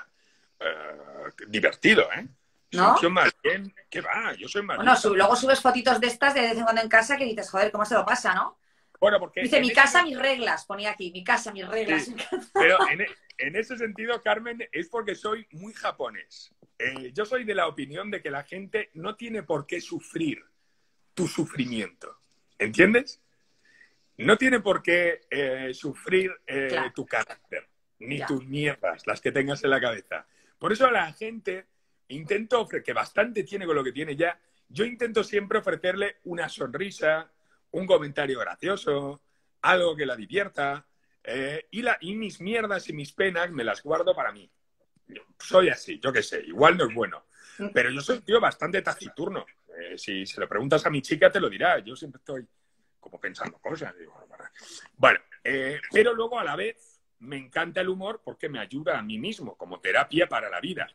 eh, divertido, ¿eh? Soy ¿No? un tío más bien... ¿Qué va? Yo soy más Bueno, bien- sub- luego subes fotitos de estas de vez en cuando en casa que dices, joder, ¿cómo se lo pasa, no? Bueno, porque Dice, en mi ese casa, sentido- mis reglas. Ponía aquí, mi casa, mis reglas. Sí. Pero en, e- en ese sentido, Carmen, es porque soy muy japonés. Eh, yo soy de la opinión de que la gente no tiene por qué sufrir tu sufrimiento. ¿Entiendes? No tiene por qué eh, sufrir eh, Claro. tu carácter, ni Ya. tus mierdas, las que tengas en la cabeza. Por eso a la gente intento ofrecer, que bastante tiene con lo que tiene ya, yo intento siempre ofrecerle una sonrisa, un comentario gracioso, algo que la divierta, eh, y, la, y mis mierdas y mis penas me las guardo para mí. Yo soy así, yo qué sé, igual no es bueno. Pero yo soy un tío bastante taciturno. Eh, si se lo preguntas a mi chica, te lo dirá. Yo siempre estoy como pensando cosas. Digo, bueno, eh, pero luego a la vez me encanta el humor porque me ayuda a mí mismo como terapia para la vida.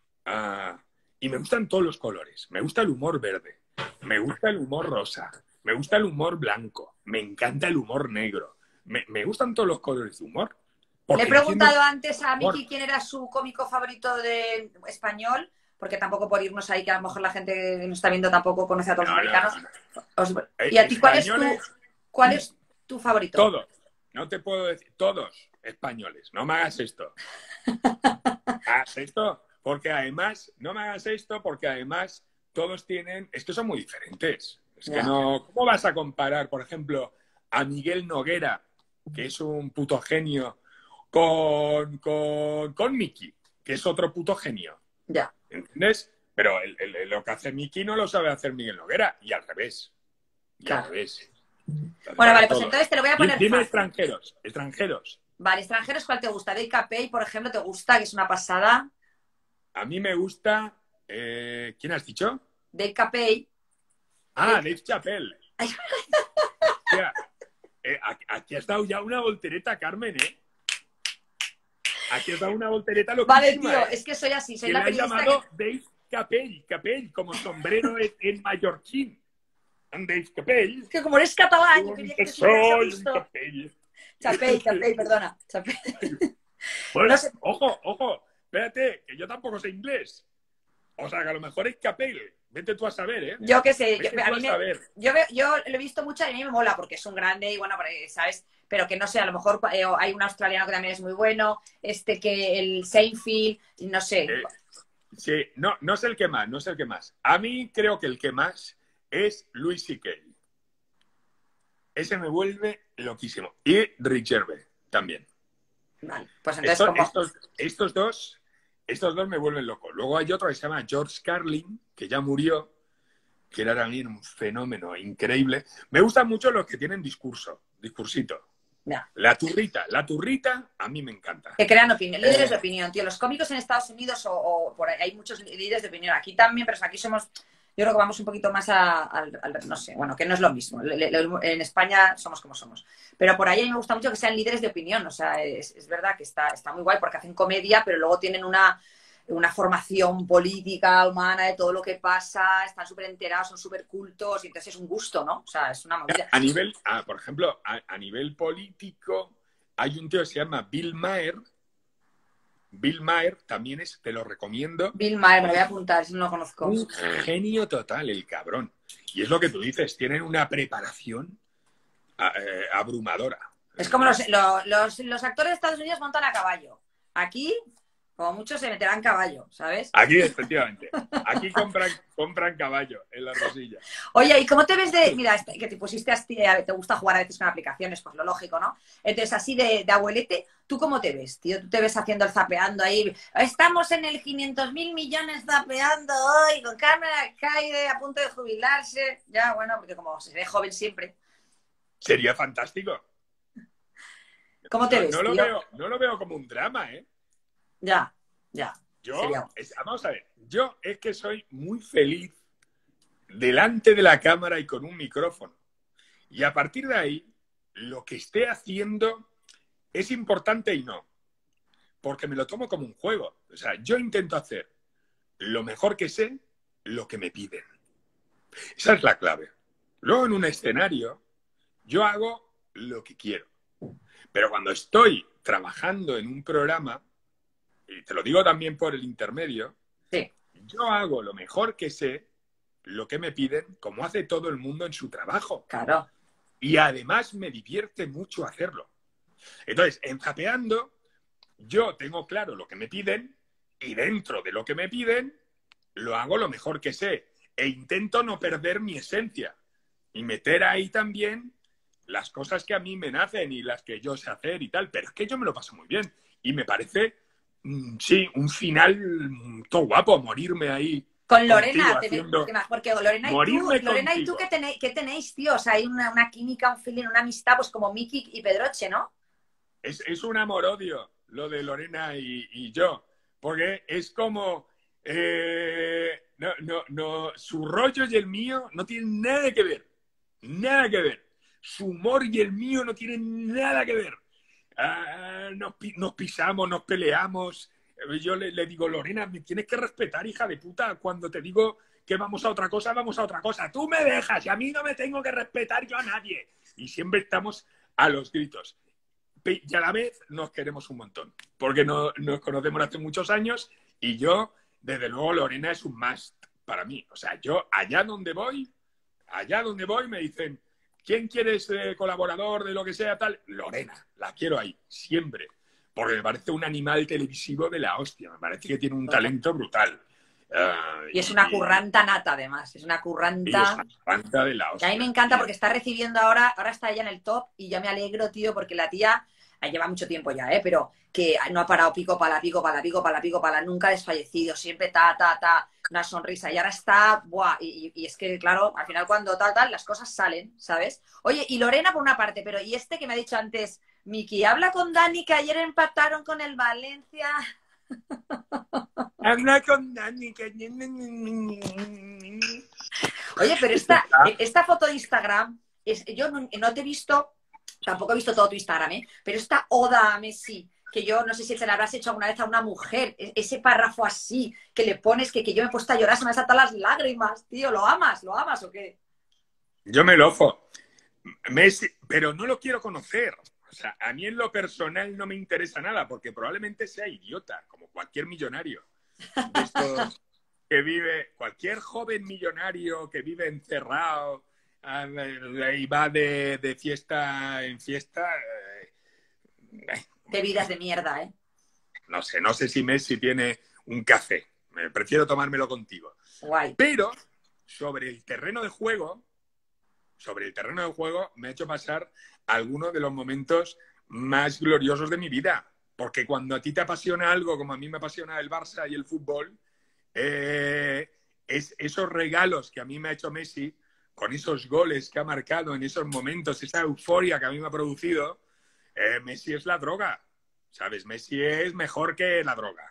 Ah, y me gustan todos los colores. Me gusta el humor verde, me gusta el humor rosa, me gusta el humor blanco, me encanta el humor negro. Me, me gustan todos los colores de humor. Le he porque preguntado entiendo- antes a Miki quién era su cómico favorito de español, porque tampoco por irnos ahí, que a lo mejor la gente que nos está viendo tampoco conoce a todos los No, no, americanos. no, no. Os- Eh, ¿Y a ti cuál es tu, españoles, cuál es tu favorito? todos. No te puedo decir, todos españoles. No me hagas esto. Haz esto, porque además, no me hagas esto, porque además todos tienen, es que son muy diferentes. Es Ya. que no, ¿cómo vas a comparar, por ejemplo, a Miguel Noguera, que es un puto genio, con, con, con Miki, que es otro puto genio? Ya. ¿Entiendes? Pero el- el- lo que hace Miki no lo sabe hacer Miguel Noguera, y al revés. Y Claro. al revés. Bueno, vale, pues Todo. entonces te lo voy a Dime poner dime fácil. extranjeros, extranjeros. Vale, extranjeros, ¿cuál te gusta? Dave Capell, por ejemplo, ¿te gusta? Que es una pasada. A mí me gusta... eh, ¿quién has dicho? Dave Capell. Ah, Eh. Dave Chappelle. Ay. Hostia, eh, aquí- aquí has dado ya una voltereta, Carmen, ¿eh? Aquí has dado una voltereta loquísima. Vale, tío, ¿eh? es que soy así, soy Que la le han periodista llamado que... Dave Capell, Capell, como sombrero en, en mallorquín. And Dave Capell. Es que como eres catalán, yo un quería que te hubieras soy un visto. Capell. Chapell, Chapell, perdona. Chapell. Bueno, No sé. ojo, ojo, espérate, que yo tampoco sé inglés. O sea, que a lo mejor es Capell. Vete tú a saber, ¿eh? Yo qué sé, Vete yo, a tú mí a me- saber. yo, veo- yo lo he visto mucho y a mí me mola porque es un grande y bueno, porque, ¿sabes? Pero que no sé, a lo mejor eh, hay un australiano que también es muy bueno, este que el Seinfeld, no sé. Eh, Sí, no, no es el que más, no es el que más. A mí creo que el que más es Louis C K. Ese me vuelve loquísimo. Y Rick Gervais también. Vale, pues entonces Estos, como... estos, estos dos, estos dos me vuelven loco. Luego hay otro que se llama George Carlin, que ya murió, que era también un fenómeno increíble. Me gustan mucho los que tienen discurso, discursito. Ya. La turrita, la turrita a mí me encanta. Que crean opinión, líderes Eh. de opinión, tío. Los cómicos en Estados Unidos o, o por ahí hay muchos líderes de opinión. Aquí también, pero aquí somos, yo creo que vamos un poquito más a- al, al- no sé, bueno, que no es lo mismo. Le- le- En España somos como somos. Pero por ahí a mí me gusta mucho que sean líderes de opinión. O sea, es, es verdad que está, está muy guay porque hacen comedia, pero luego tienen una, una formación política, humana, de todo lo que pasa, están súper enterados, son súper cultos, y entonces es un gusto, ¿no? O sea, es una movida. A nivel, a, por ejemplo, a, a nivel político, hay un tío que se llama Bill Maher. Bill Maher también es, te lo recomiendo. Bill Maher, me lo voy a apuntar, si no lo conozco. Un genio total, el cabrón. Y es lo que tú dices, tienen una preparación eh, abrumadora. Es como los, los, los, los actores de Estados Unidos montan a caballo. Aquí, como muchos, se meterán caballo, ¿sabes? Aquí, efectivamente. Aquí compran, compran caballo en la rosilla. Oye, ¿y cómo te ves de...? Mira, este, que te pusiste así, eh, te gusta jugar a veces con aplicaciones, pues lo lógico, ¿no? Entonces, así de, de abuelete, ¿tú cómo te ves, tío? ¿Tú te ves haciendo el zapeando ahí? Estamos en el quinientos mil millones zapeando hoy, con Carmen Alcaide a punto de jubilarse. Ya, bueno, porque como se ve joven siempre. Sería fantástico. ¿Cómo te no, ves, no lo tío? veo, no lo veo como un drama, ¿eh? Ya, ya. Yo, Sería... es, vamos a ver, yo es que soy muy feliz delante de la cámara y con un micrófono. Y a partir de ahí, lo que esté haciendo es importante y no. Porque me lo tomo como un juego. O sea, yo intento hacer lo mejor que sé, lo que me piden. Esa es la clave. Luego en un escenario, yo hago lo que quiero. Pero cuando estoy trabajando en un programa, y te lo digo también por el intermedio, sí. Yo hago lo mejor que sé, lo que me piden, como hace todo el mundo en su trabajo. Claro. Y además me divierte mucho hacerlo. Entonces, en Zapeando, yo tengo claro lo que me piden y dentro de lo que me piden, lo hago lo mejor que sé. E intento no perder mi esencia y meter ahí también las cosas que a mí me nacen y las que yo sé hacer y tal. Pero es que yo me lo paso muy bien y me parece... Sí, un final todo guapo, morirme ahí. Con Lorena, haciendo... te... porque Lorena y tú, Lorena y tú ¿qué, tenéis, ¿qué tenéis, tío? O sea, hay una, una química, un feeling, una amistad, pues como Miki y Pedroche, ¿no? Es, es un amor-odio lo de Lorena y, y yo, porque es como... Eh, no, no, no, su rollo y el mío no tienen nada que ver, nada que ver. Su humor y el mío no tienen nada que ver. Uh, nos, nos pisamos, nos peleamos. Yo le, le digo, Lorena, me tienes que respetar, hija de puta. Cuando te digo que vamos a otra cosa, vamos a otra cosa. Tú me dejas y a mí no me tengo que respetar yo a nadie. Y siempre estamos a los gritos. Y a la vez nos queremos un montón. Porque no, nos conocemos hace muchos años y yo, desde luego, Lorena es un must para mí. O sea, yo allá donde voy, allá donde voy me dicen... ¿Quién quiere ser colaborador de lo que sea tal? Lorena, la quiero ahí, siempre. Porque me parece un animal televisivo de la hostia. Me parece que tiene un talento brutal. Uh, y es una curranta nata, además. Es una curranta... Y es una curranta de la hostia. Y a mí me encanta porque está recibiendo ahora... Ahora está ella en el top y yo me alegro, tío, porque la tía... Lleva mucho tiempo ya, ¿eh? Pero que no ha parado pico para pico para pico para pico para nunca ha desfallecido, siempre ta, ta, ta, una sonrisa. Y ahora está, buah, y, y es que, claro, al final cuando tal, tal, las cosas salen, ¿sabes? Oye, y Lorena por una parte, pero y este que me ha dicho antes, Miki, habla con Dani que ayer empataron con el Valencia. Habla con Dani que... Oye, pero esta, esta foto de Instagram, es, yo no, no te he visto... Tampoco he visto todo tu Instagram, ¿eh? Pero esta oda a Messi, que yo no sé si se la habrás hecho alguna vez a una mujer, ese párrafo así, que le pones, que, que yo me he puesto a llorar, se me han saltado las lágrimas, tío, ¿lo amas? ¿Lo amas o qué? Yo me lo ojo. Messi, pero no lo quiero conocer. O sea, a mí en lo personal no me interesa nada, porque probablemente sea idiota, como cualquier millonario. De estos que vive, cualquier joven millonario que vive encerrado... y va de, de fiesta en fiesta. Eh, de vidas de mierda, ¿eh? No sé, no sé si Messi tiene un café. Eh, prefiero tomármelo contigo. Guay. Pero sobre el terreno de juego, sobre el terreno de juego me ha hecho pasar algunos de los momentos más gloriosos de mi vida. Porque cuando a ti te apasiona algo, como a mí me apasiona el Barça y el fútbol, eh, es esos regalos que a mí me ha hecho Messi, con esos goles que ha marcado en esos momentos, esa euforia que a mí me ha producido, eh, Messi es la droga, ¿sabes? Messi es mejor que la droga.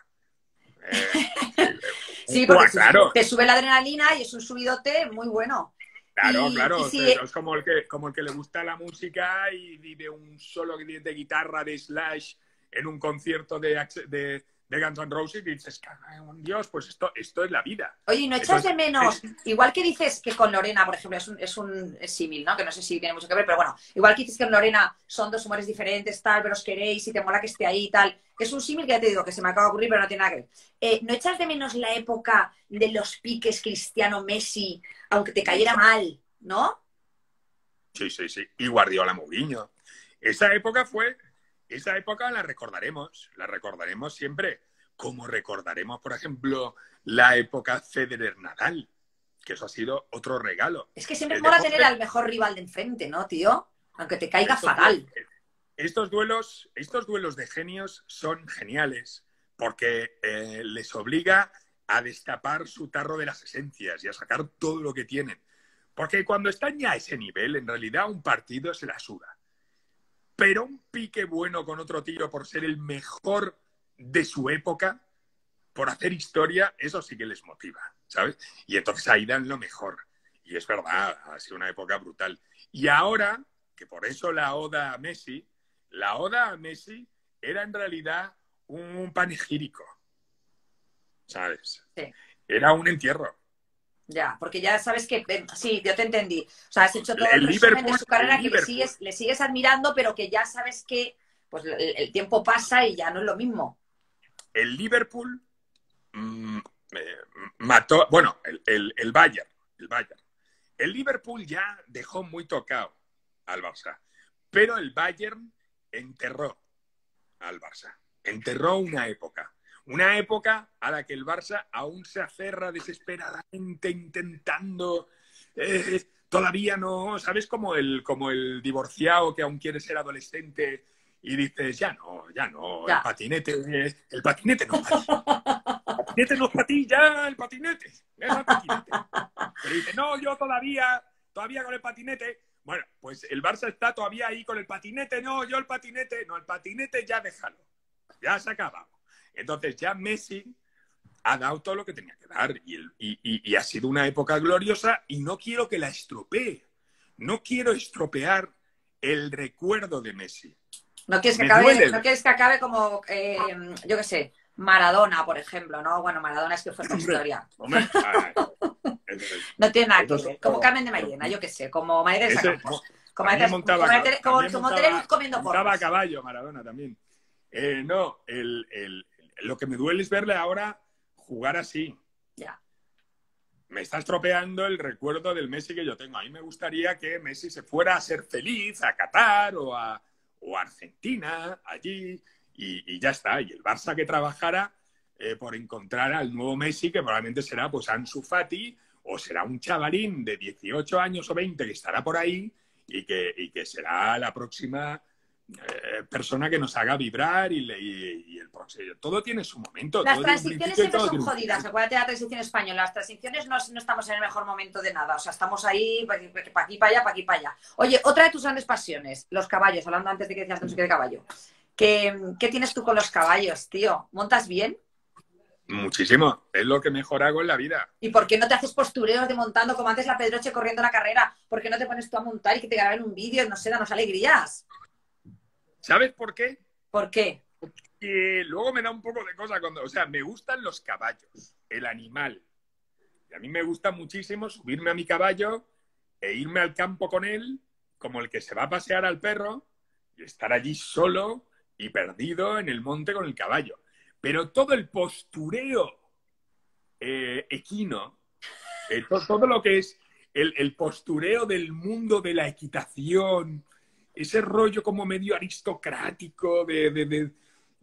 Eh, sí, porque pues, claro. te sube la adrenalina y es un subidote muy bueno. Claro, y, claro, y si... es como el, que, como el que le gusta la música y vive un solo de, de guitarra de Slash en un concierto de, de, de Guns N' Roses y dices, Dios, pues esto, esto es la vida. Oye, ¿no echas Eso de menos, es... igual que dices que con Lorena, por ejemplo, es un, es un es símil, ¿no? Que no sé si tiene mucho que ver, pero bueno, igual que dices que con Lorena son dos humores diferentes, tal, pero os queréis y te mola que esté ahí y tal. Es un símil que ya te digo, que se me acaba de ocurrir, pero no tiene nada que ver. Eh, ¿No echas de menos la época de los piques Cristiano-Messi, aunque te cayera mal, ¿no? Sí, sí, sí. Y Guardiola Mourinho. Esa época fue... Esa época la recordaremos, la recordaremos siempre, como recordaremos, por ejemplo, la época Federer-Nadal, que eso ha sido otro regalo. Es que siempre El mola deporte... tener al mejor rival de enfrente, ¿no, tío? Aunque te caiga estos fatal. Duelos, estos, duelos, estos duelos de genios son geniales, porque eh, les obliga a destapar su tarro de las esencias y a sacar todo lo que tienen. Porque cuando están ya a ese nivel, en realidad un partido se la suda. Pero un pique bueno con otro tío por ser el mejor de su época, por hacer historia, eso sí que les motiva, ¿sabes? Y entonces ahí dan lo mejor. Y es verdad, ha sido una época brutal. Y ahora, que por eso la oda a Messi, la oda a Messi era en realidad un panegírico, ¿sabes? Sí. Era un entierro. Ya, porque ya sabes que, eh, sí, yo te entendí. O sea, has hecho todo El el resumen Liverpool, de su carrera el que le sigues, le sigues admirando, pero que ya sabes que pues, el, el tiempo pasa y ya no es lo mismo. El Liverpool mmm, eh, mató, bueno, el, el, el Bayern, el Bayern. El Liverpool ya dejó muy tocado al Barça, pero el Bayern enterró al Barça. Enterró una época. Una época a la que el Barça aún se aferra desesperadamente intentando... Eh, todavía no... ¿Sabes? Como el, como el divorciado que aún quiere ser adolescente y dices, ya no, ya no, ya. el patinete... El patinete no es para ti. El patinete no es para ti, ya, el patinete. Es el patinete. Pero dice, no, yo todavía, todavía con el patinete... Bueno, pues el Barça está todavía ahí con el patinete. No, yo el patinete... No, el patinete ya déjalo. Ya se ha acabado. Entonces ya Messi ha dado todo lo que tenía que dar y, el, y, y, y ha sido una época gloriosa y no quiero que la estropee. No quiero estropear el recuerdo de Messi. No quieres que, acabe, no quieres que acabe como, eh, yo qué sé, Maradona, por ejemplo, ¿no? Bueno, Maradona es que fue otra historia. Hombre, no tiene nada que ver. Como Carmen de Mairena, yo qué sé, como María de Campos. Como Terence comiendo porros. Montaba a caballo Maradona también. Eh, no, el... el Lo que me duele es verle ahora jugar así. Ya. Me está estropeando el recuerdo del Messi que yo tengo. A mí me gustaría que Messi se fuera a ser feliz a Qatar o a, o a Argentina, allí, y, y ya está. Y el Barça que trabajara eh, por encontrar al nuevo Messi, que probablemente será pues Ansu Fati, o será un chavalín de dieciocho años o veinte que estará por ahí y que, y que será la próxima... Eh, persona que nos haga vibrar y, y, y el próximo. Todo tiene su momento. Las todo transiciones siempre son jodidas. Acuérdate de la transición española. Las transiciones no, no estamos en el mejor momento de nada. O sea, estamos ahí para aquí, para allá, para aquí, para allá. Oye, otra de tus grandes pasiones, los caballos. Hablando antes de que decías no sé qué de caballo. ¿Qué, ¿Qué tienes tú con los caballos, tío? ¿Montas bien? Muchísimo. Es lo que mejor hago en la vida. ¿Y por qué no te haces postureos de montando como antes la Pedroche corriendo la carrera? ¿Por qué no te pones tú a montar y que te graben un vídeo? No sé, danos alegrías. ¿Sabes por qué? ¿Por qué? Porque luego me da un poco de cosa cuando... O sea, me gustan los caballos, el animal. Y a mí me gusta muchísimo subirme a mi caballo e irme al campo con él, como el que se va a pasear al perro, y estar allí solo y perdido en el monte con el caballo. Pero todo el postureo eh, equino, eh, to, todo lo que es el, el postureo del mundo de la equitación... Ese rollo como medio aristocrático de, de, de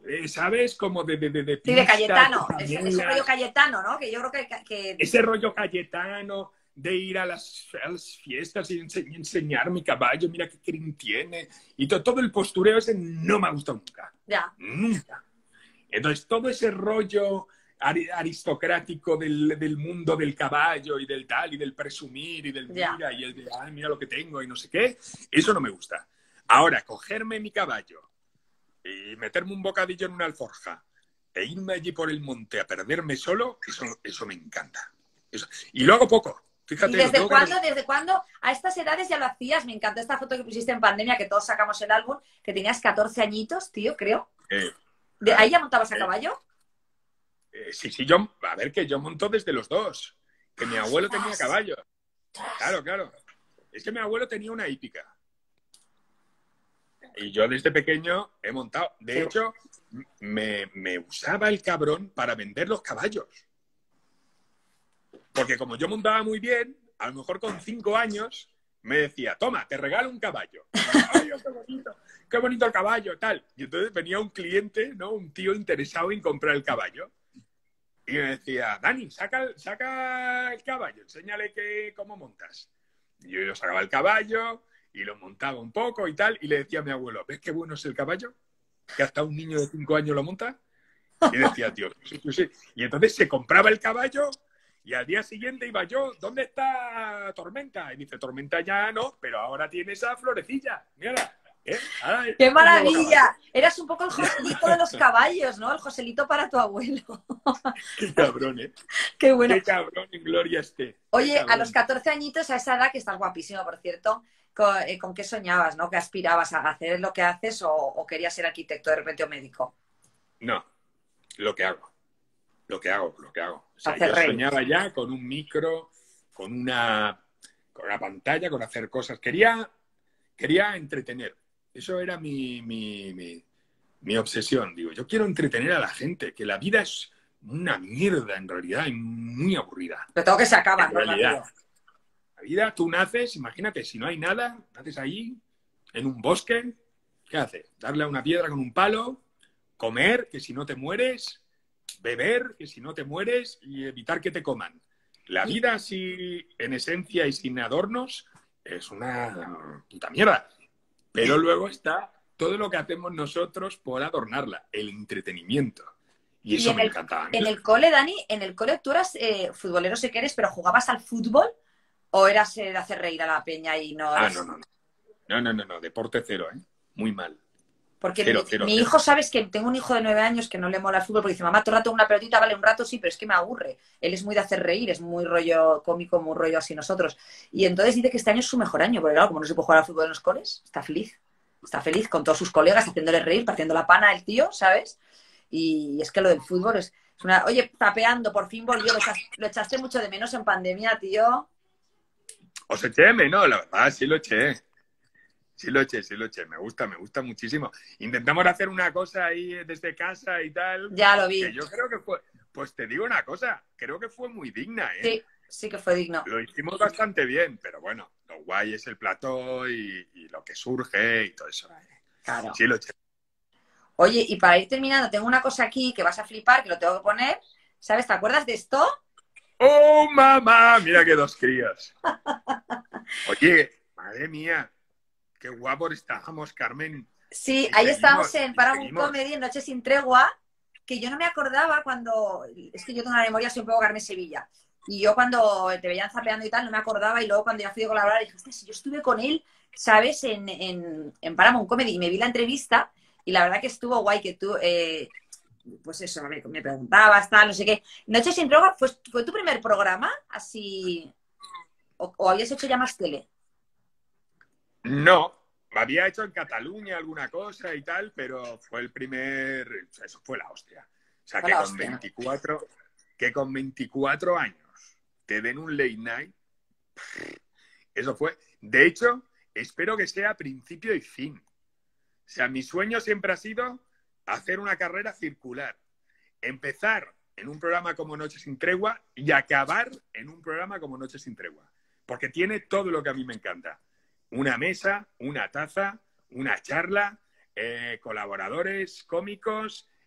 eh, ¿sabes? Como de, de, de, de Sí, de pistas, Cayetano. de Ese, ese panelas. rollo Cayetano, ¿no? Que yo creo que... que... Ese rollo Cayetano de ir a las, a las fiestas y ense enseñar mi caballo, mira qué crin tiene. Y to todo el postureo ese no me ha gustado nunca. Ya. Nunca. Entonces, todo ese rollo aristocrático del, del mundo del caballo y del tal, y del presumir, y del mira, Ya. y el de, ay, mira lo que tengo, y no sé qué, eso no me gusta. Ahora, cogerme mi caballo y meterme un bocadillo en una alforja e irme allí por el monte a perderme solo, eso, eso me encanta. Eso. Y lo hago poco. Fíjate, ¿Y lo desde tengo que cuándo, hacer. desde cuándo? A estas edades ya lo hacías. Me encantó esta foto que pusiste en pandemia, que todos sacamos el álbum, que tenías catorce añitos, tío, creo. Eh, ¿De ahí ya montabas a eh, caballo? eh, sí, sí, yo, a ver, que yo monto desde los dos. Que mi abuelo tenía ¡Ostras! caballo. Claro, claro. Es que mi abuelo tenía una hípica. Y yo desde pequeño he montado. De Sí. hecho, me, me usaba el cabrón para vender los caballos. Porque como yo montaba muy bien, a lo mejor con cinco años me decía, toma, te regalo un caballo. Y yo, ay, qué bonito, qué bonito el caballo, tal. Y entonces venía un cliente, ¿no? Un tío interesado en comprar el caballo. Y me decía, Dani, saca, saca el caballo, enséñale que, cómo montas. Y yo, yo sacaba el caballo y lo montaba un poco y tal. Y le decía a mi abuelo, ¿ves qué bueno es el caballo? Que hasta un niño de cinco años lo monta. Y decía, tío, sí, sí, sí. Y entonces se compraba el caballo y al día siguiente iba yo, ¿dónde está Tormenta? Y dice, Tormenta ya no, pero ahora tienes a Florecilla. Mira, ¿eh? Ahora es ¡Qué un nuevo maravilla! caballo. Eras un poco el Joselito de los caballos, ¿no? El Joselito para tu abuelo. Qué cabrón, ¿eh? ¡Qué bueno! Qué cabrón en gloria esté. Qué Oye, a cabrón. los catorce añitos, a esa edad, que estás guapísimo, por cierto, ¿con, eh, ¿con qué soñabas, no? ¿Qué aspirabas a hacer lo que haces o, o querías ser arquitecto de repente o médico? No, lo que hago. Lo que hago, lo que hago. O sea, Hacer yo reír. soñaba ya con un micro, con una, con una pantalla, con hacer cosas. Quería, quería entretener. Eso era mi, mi, mi, mi obsesión. Digo, yo quiero entretener a la gente, que la vida es una mierda en realidad y muy aburrida. Pero todo que se acaba, En ¿no? realidad. Rápido. La vida, tú naces, imagínate, si no hay nada, naces ahí, en un bosque, ¿qué haces? Darle a una piedra con un palo, comer, que si no te mueres, beber, que si no te mueres, y evitar que te coman. La vida así, en esencia y sin adornos, es una puta mierda. Pero luego está todo lo que hacemos nosotros por adornarla, el entretenimiento. Y Y eso en me el, encantaba a mí. en el cole, Dani, en el cole tú eras eh, futbolero si quieres, pero ¿jugabas al fútbol o eras eh, de hacer reír a la peña y no Ah, eras...? no, no, no. No, no, no, no. Deporte cero, ¿eh? Muy mal. Porque Cero, mi, cero, mi cero. hijo, sabes que tengo un hijo de nueve años que no le mola el fútbol porque dice, mamá, todo el rato una pelotita, vale, un rato sí, pero es que me aburre. Él es muy de hacer reír, es muy rollo cómico, muy rollo así nosotros. Y entonces dice que este año es su mejor año, porque claro, como no se puede jugar al fútbol en los coles, está feliz. Está feliz con todos sus colegas, haciéndole reír, partiendo la pana el tío, ¿sabes? Y es que lo del fútbol es, es una... Oye, tapeando, por fin volvió, lo echaste, lo echaste mucho de menos en pandemia, tío. Os eché de menos, la verdad, sí lo eché. Sí lo eché, sí lo eché. Me gusta, me gusta muchísimo. Intentamos hacer una cosa ahí desde casa y tal. Ya lo vi. Que yo creo que fue... Pues te digo una cosa, creo que fue muy digna, ¿eh? Sí, sí que fue digno. Lo hicimos bastante bien, pero bueno, lo guay es el plató y, y lo que surge y todo eso. Claro. Sí lo eché. Oye, y para ir terminando, tengo una cosa aquí que vas a flipar, que lo tengo que poner. ¿Sabes? ¿Te acuerdas de esto? ¡Oh, mamá! Mira que dos crías. Oye, madre mía, qué guapos estábamos, Carmen. Sí, Y ahí seguimos, estábamos en y Paramount seguimos. Comedy, en Noche sin Tregua, que yo no me acordaba cuando... Es que yo tengo una memoria, soy un poco Carmen Sevilla. Y yo cuando te veían zapeando y tal, no me acordaba. Y luego cuando ya fui a colaborar, dije, hostia, si yo estuve con él, ¿sabes? En, en, en Paramount Comedy y me vi la entrevista. Y la verdad que estuvo guay que tú... Eh, pues eso, me, me preguntabas, tal, no sé qué. Noche sin Tregua, ¿fue, ¿fue tu primer programa? Así... O, ¿O habías hecho ya más tele? No, había hecho en Cataluña alguna cosa y tal, pero fue el primer... O sea, eso fue la hostia. O sea, Fue que la con hostia. veinticuatro, que con veinticuatro años te den un late night, eso fue... De hecho, espero que sea principio y fin. O sea, mi sueño siempre ha sido hacer una carrera circular. Empezar en un programa como Noche sin Tregua y acabar en un programa como Noche sin Tregua. Porque tiene todo lo que a mí me encanta. Una mesa, una taza, una charla, eh, colaboradores cómicos,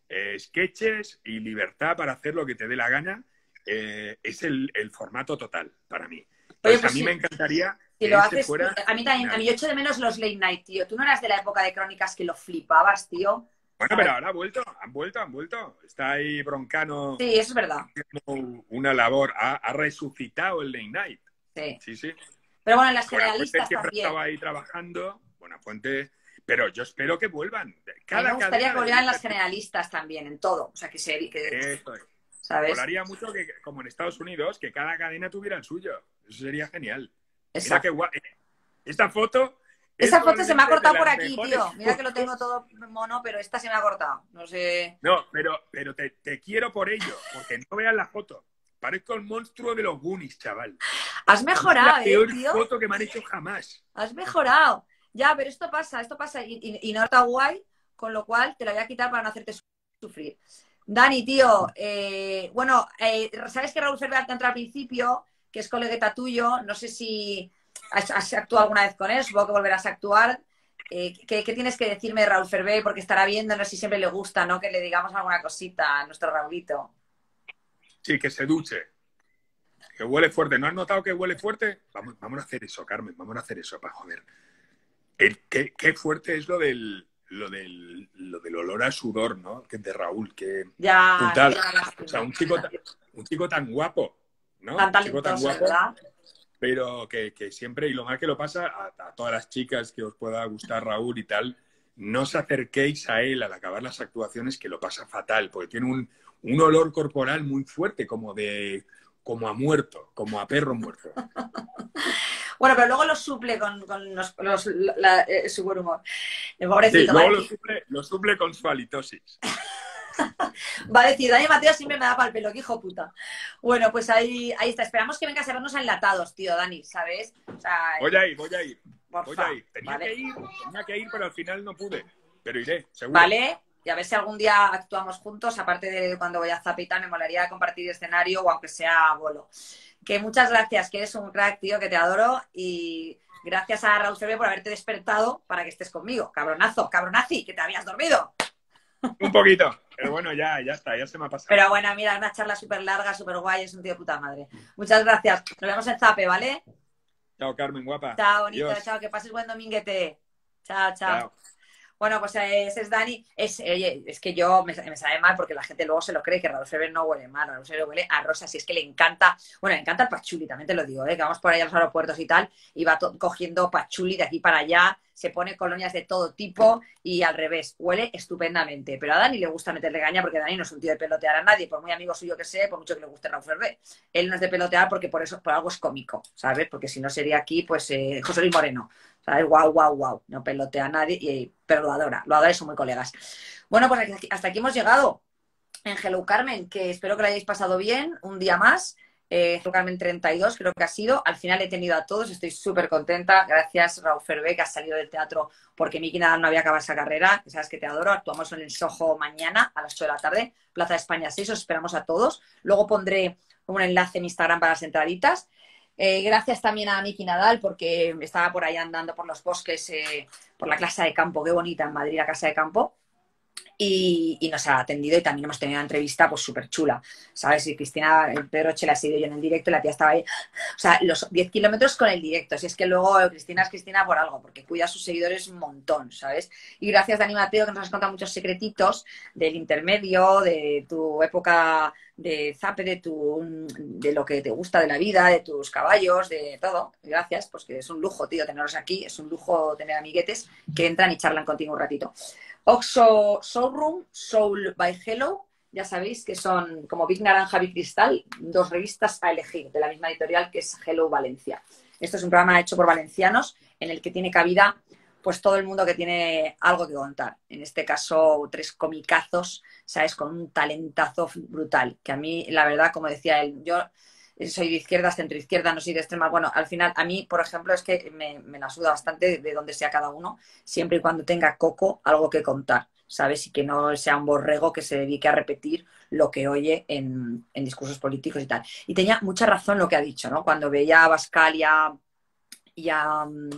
eh, sketches y libertad para hacer lo que te dé la gana. Eh, es el, el formato total para mí. Entonces, Oye, pues a mí sí. me encantaría Si que lo este haces, fuera... a mí también, a mí yo echo de menos los late night, tío. Tú no eras de la época de Crónicas que lo flipabas, tío. Bueno, ¿Sabes? pero ahora ha vuelto, han vuelto, han vuelto. Está ahí Broncano Sí, eso es verdad. haciendo una labor, ha, ha resucitado el late night. Sí. Sí, sí. Pero bueno, en las Buenafuente generalistas siempre también. estaba ahí trabajando, Buenafuente, pero yo espero que vuelvan. A mí Cada me gustaría cadena que volvieran las debería- generalistas también, en todo. O sea, que se... Que, Eso es. ¿sabes? Molaría mucho que, como en Estados Unidos, que cada cadena tuviera el suyo. Eso sería genial. Mira Exacto. qué guay. Esta foto... es Esa foto se me ha probablemente cortado de por las aquí, mejores tío. Mira que lo fotos. tengo todo mono, pero esta se me ha cortado. No sé... No, pero, pero te, te quiero por ello, porque no veas la foto. Parezco el monstruo de los Goonies, chaval. Has Es mejorado, la ¿eh, peor tío? foto que me han hecho jamás. Has mejorado. Ya, pero esto pasa, esto pasa y, y- y no está guay, con lo cual te la voy a quitar para no hacerte sufrir. Dani, tío, eh, bueno, eh, sabes que Raúl Ferber te entró al principio, que es colegueta tuyo, no sé si has, has actuado alguna vez con él, supongo que volverás a actuar. Eh, ¿qué, qué tienes que decirme de Raúl Ferber? Porque estará viendo, no sé si siempre le gusta, ¿no? Que le digamos alguna cosita a nuestro Raulito. Sí, que se duche. Que huele fuerte. ¿No has notado que huele fuerte? Vamos, vamos a hacer eso, Carmen. Vamos a hacer eso para joder. El, qué, qué fuerte es lo del, lo del, lo del olor a sudor, ¿no? Que es de Raúl. Qué Ya, putada. ya, O sea, un chico, tan, un chico tan guapo, ¿no? tan Un chico tan talentoso, guapo, ¿verdad? pero que, que siempre, y lo mal que lo pasa a, a todas las chicas que os pueda gustar Raúl y tal, no os acerquéis a él al acabar las actuaciones, que lo pasa fatal, porque tiene un, un olor corporal muy fuerte, como de como a muerto, como a perro muerto. Bueno, pero luego lo suple con, con los, los- la- eh, su buen humor. El Sí, pobrecito. luego va, a lo decir, suple, lo suple con su halitosis. va a decir, Dani Mateo siempre me da para el pelo, que hijo puta. Bueno, pues ahí, ahí está. Esperamos que vengas a vernos enlatados, tío, Dani, ¿sabes? O sea, Voy a ir, voy a ir, voy porfa, a ir. Tenía ¿vale? que ir, tenía que ir, pero al final no pude. Pero iré, seguro. ¿Vale? Y a ver si algún día actuamos juntos, aparte de cuando voy a Zapita, me molaría compartir escenario o aunque sea bolo. Que muchas gracias, que eres un crack, tío, que te adoro y gracias a Raúl Ferber por haberte despertado para que estés conmigo. Cabronazo, cabronazi, que te habías dormido. Un poquito, pero bueno, ya, ya está, ya se me ha pasado. Pero bueno, mira, una charla súper larga, súper guay, es un tío de puta madre. Muchas gracias. Nos vemos en Zape, ¿vale? Chao, Carmen, guapa. Chao, bonito, Adiós. chao, que pases buen dominguete. Chao, chao. Chao. Bueno, pues eh, ese es Dani. Es, oye, es que yo me, me sabe mal porque la gente luego se lo cree que Raúl Ferber no huele mal. Raúl Ferber huele a rosa. Si es que le encanta, bueno, le encanta el pachuli, también te lo digo, ¿eh? Que vamos por ahí a los aeropuertos y tal, y va to- cogiendo pachuli de aquí para allá, se pone colonias de todo tipo y al revés, huele estupendamente. Pero a Dani le gusta meterle caña porque Dani no es un tío de pelotear a nadie, por muy amigo suyo que sea, por mucho que le guste Raúl Ferber. Él no es de pelotear porque por eso, por algo es cómico, ¿sabes? Porque si no sería aquí, pues, eh, José Luis Moreno. ¿Sabes? Guau, guau, guau. No pelotea a nadie, y, pero lo adora. Lo adora y son muy colegas. Bueno, pues aquí- hasta aquí hemos llegado en Hello Carmen, que espero que lo hayáis pasado bien. Un día más. Eh, Hello Carmen treinta y dos creo que ha sido. Al final he tenido a todos. Estoy súper contenta. Gracias, Raúl Ferber, que has salido del teatro porque Miki Nadal no había acabado esa carrera. Que sabes que te adoro. Actuamos en el Soho mañana a las ocho de la tarde. Plaza de España seis. Os esperamos a todos. Luego pondré un enlace en Instagram para las entraditas. Eh, gracias también a Miki Nadal porque estaba por ahí andando por los bosques, eh, por la casa de campo, qué bonita en Madrid la casa de campo, y, y nos ha atendido y también hemos tenido una entrevista pues súper chula, ¿sabes? Y Cristina Pedroche la he seguido yo en el directo y la tía estaba ahí, o sea, los diez kilómetros con el directo, si es que luego Cristina es Cristina por algo, porque cuida a sus seguidores un montón, ¿sabes? Y gracias Dani Mateo que nos has contado muchos secretitos del intermedio, de tu época de Zape, de, tu, de lo que te gusta de la vida, de tus caballos, de todo. Gracias, pues que es un lujo, tío, tenerlos aquí. Es un lujo tener amiguetes que entran y charlan contigo un ratito. Oxo Showroom, Soul by Hello. Ya sabéis que son como Big Naranja, Big Cristal, dos revistas a elegir de la misma editorial que es Hello Valencia. Esto es un programa hecho por valencianos en el que tiene cabida pues todo el mundo que tiene algo que contar. En este caso, tres comicazos, ¿sabes? Con un talentazo brutal. Que a mí, la verdad, como decía él, yo soy de izquierda, centroizquierda, no soy de extrema. Bueno, al final, a mí, por ejemplo, es que me, me la suda bastante de donde sea cada uno, siempre y cuando tenga coco algo que contar, ¿sabes? Y que no sea un borrego que se dedique a repetir lo que oye en, en discursos políticos y tal. Y tenía mucha razón lo que ha dicho, ¿no? Cuando veía a Abascal y a... Y a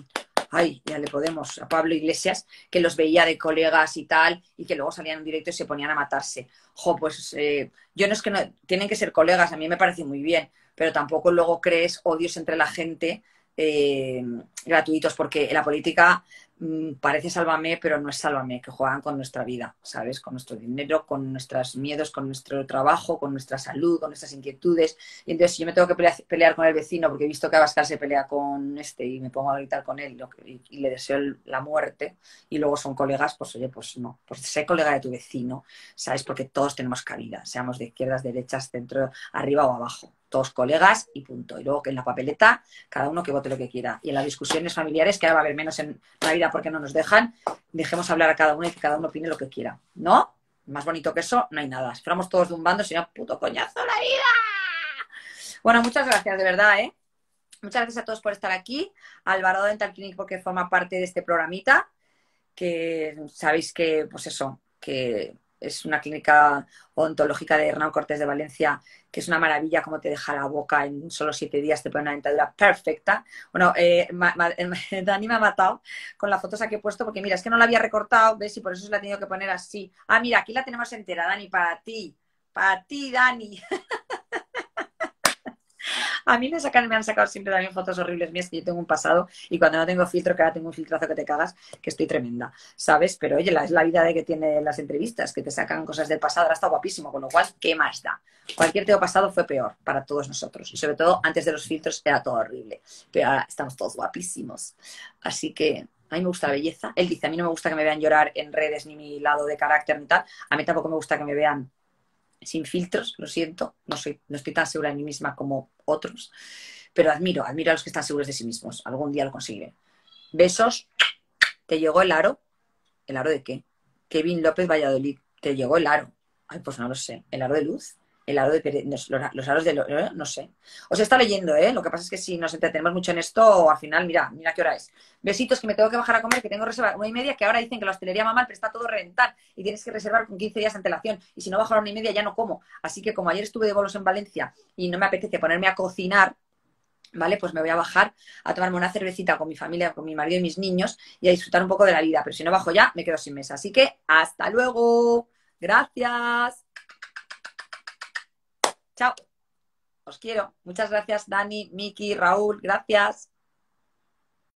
ay, ya le podemos, a Pablo Iglesias, que los veía de colegas y tal, y que luego salían en directo y se ponían a matarse. Jo, pues eh, yo no es que no, tienen que ser colegas, a mí me parece muy bien, pero tampoco luego crees odios entre la gente eh, gratuitos, porque en la política mmm, parece Sálvame, pero no es Sálvame, que juegan con nuestra vida, ¿sabes? Con nuestro dinero, con nuestros miedos, con nuestro trabajo, con nuestra salud, con nuestras inquietudes. Y entonces, si yo me tengo que pelear, pelear con el vecino, porque he visto que Abascal se pelea con este y me pongo a gritar con él y, y le deseo el, la muerte, y luego son colegas, pues oye, pues no, pues sé colega de tu vecino, ¿sabes? Porque todos tenemos cabida, seamos de izquierdas, derechas, centro, arriba o abajo. Todos colegas y punto. Y luego que en la papeleta, cada uno que vote lo que quiera. Y en las discusiones familiares, que ahora va a haber menos en Navidad porque no nos dejan, dejemos hablar a cada uno y que cada uno opine lo que quiera. ¿No? Más bonito que eso, no hay nada. Si fuéramos todos de un bando, sería un puto coñazo la vida. Bueno, muchas gracias, de verdad, ¿eh? Muchas gracias a todos por estar aquí. Alvarado Dental Clinic porque forma parte de este programita, que sabéis que, pues eso, que es una clínica odontológica de Hernán Cortés de Valencia, que es una maravilla cómo te deja la boca en solo siete días, te pone una dentadura perfecta. Bueno, eh, ma, ma, Dani me ha matado con la foto que he puesto, porque mira, es que no la había recortado, ¿ves? Y por eso se la he tenido que poner así. Ah, mira, aquí la tenemos entera, Dani, para ti. Para ti, Dani. A mí me, sacan, me han sacado siempre también fotos horribles mías, que yo tengo un pasado y cuando no tengo filtro, que ahora tengo un filtrazo que te cagas, que estoy tremenda, ¿sabes? Pero oye, la, es la vida de que tiene las entrevistas, que te sacan cosas del pasado, ahora está guapísimo, con lo cual, ¿qué más da? Cualquier teo pasado fue peor para todos nosotros y sobre todo antes de los filtros era todo horrible, pero ahora estamos todos guapísimos. Así que a mí me gusta la belleza. Él dice, a mí no me gusta que me vean llorar en redes ni mi lado de carácter ni tal, a mí tampoco me gusta que me vean sin filtros, lo siento, no soy, no estoy tan segura de mí misma como otros, pero admiro, admiro a los que están seguros de sí mismos, algún día lo conseguiré. Besos, ¿te llegó el aro? ¿El aro de qué? Kevin López Valladolid, ¿te llegó el aro? Ay, pues no lo sé, ¿el aro de luz? El aro de Pere... los, los aros de... ¿eh? No sé. Os está leyendo, ¿eh? Lo que pasa es que si nos entretenemos mucho en esto, al final, mira, mira qué hora es. Besitos, que me tengo que bajar a comer, que tengo reserva una y media, que ahora dicen que la hostelería va mal, pero está todo a reventar y tienes que reservar con quince días de antelación. Y si no bajo a la una y media ya no como. Así que como ayer estuve de bolos en Valencia y no me apetece ponerme a cocinar, ¿vale? Pues me voy a bajar a tomarme una cervecita con mi familia, con mi marido y mis niños y a disfrutar un poco de la vida. Pero si no bajo ya, me quedo sin mesa. Así que hasta luego. Gracias. Chao. Os quiero. Muchas gracias, Dani, Miki, Raúl. Gracias.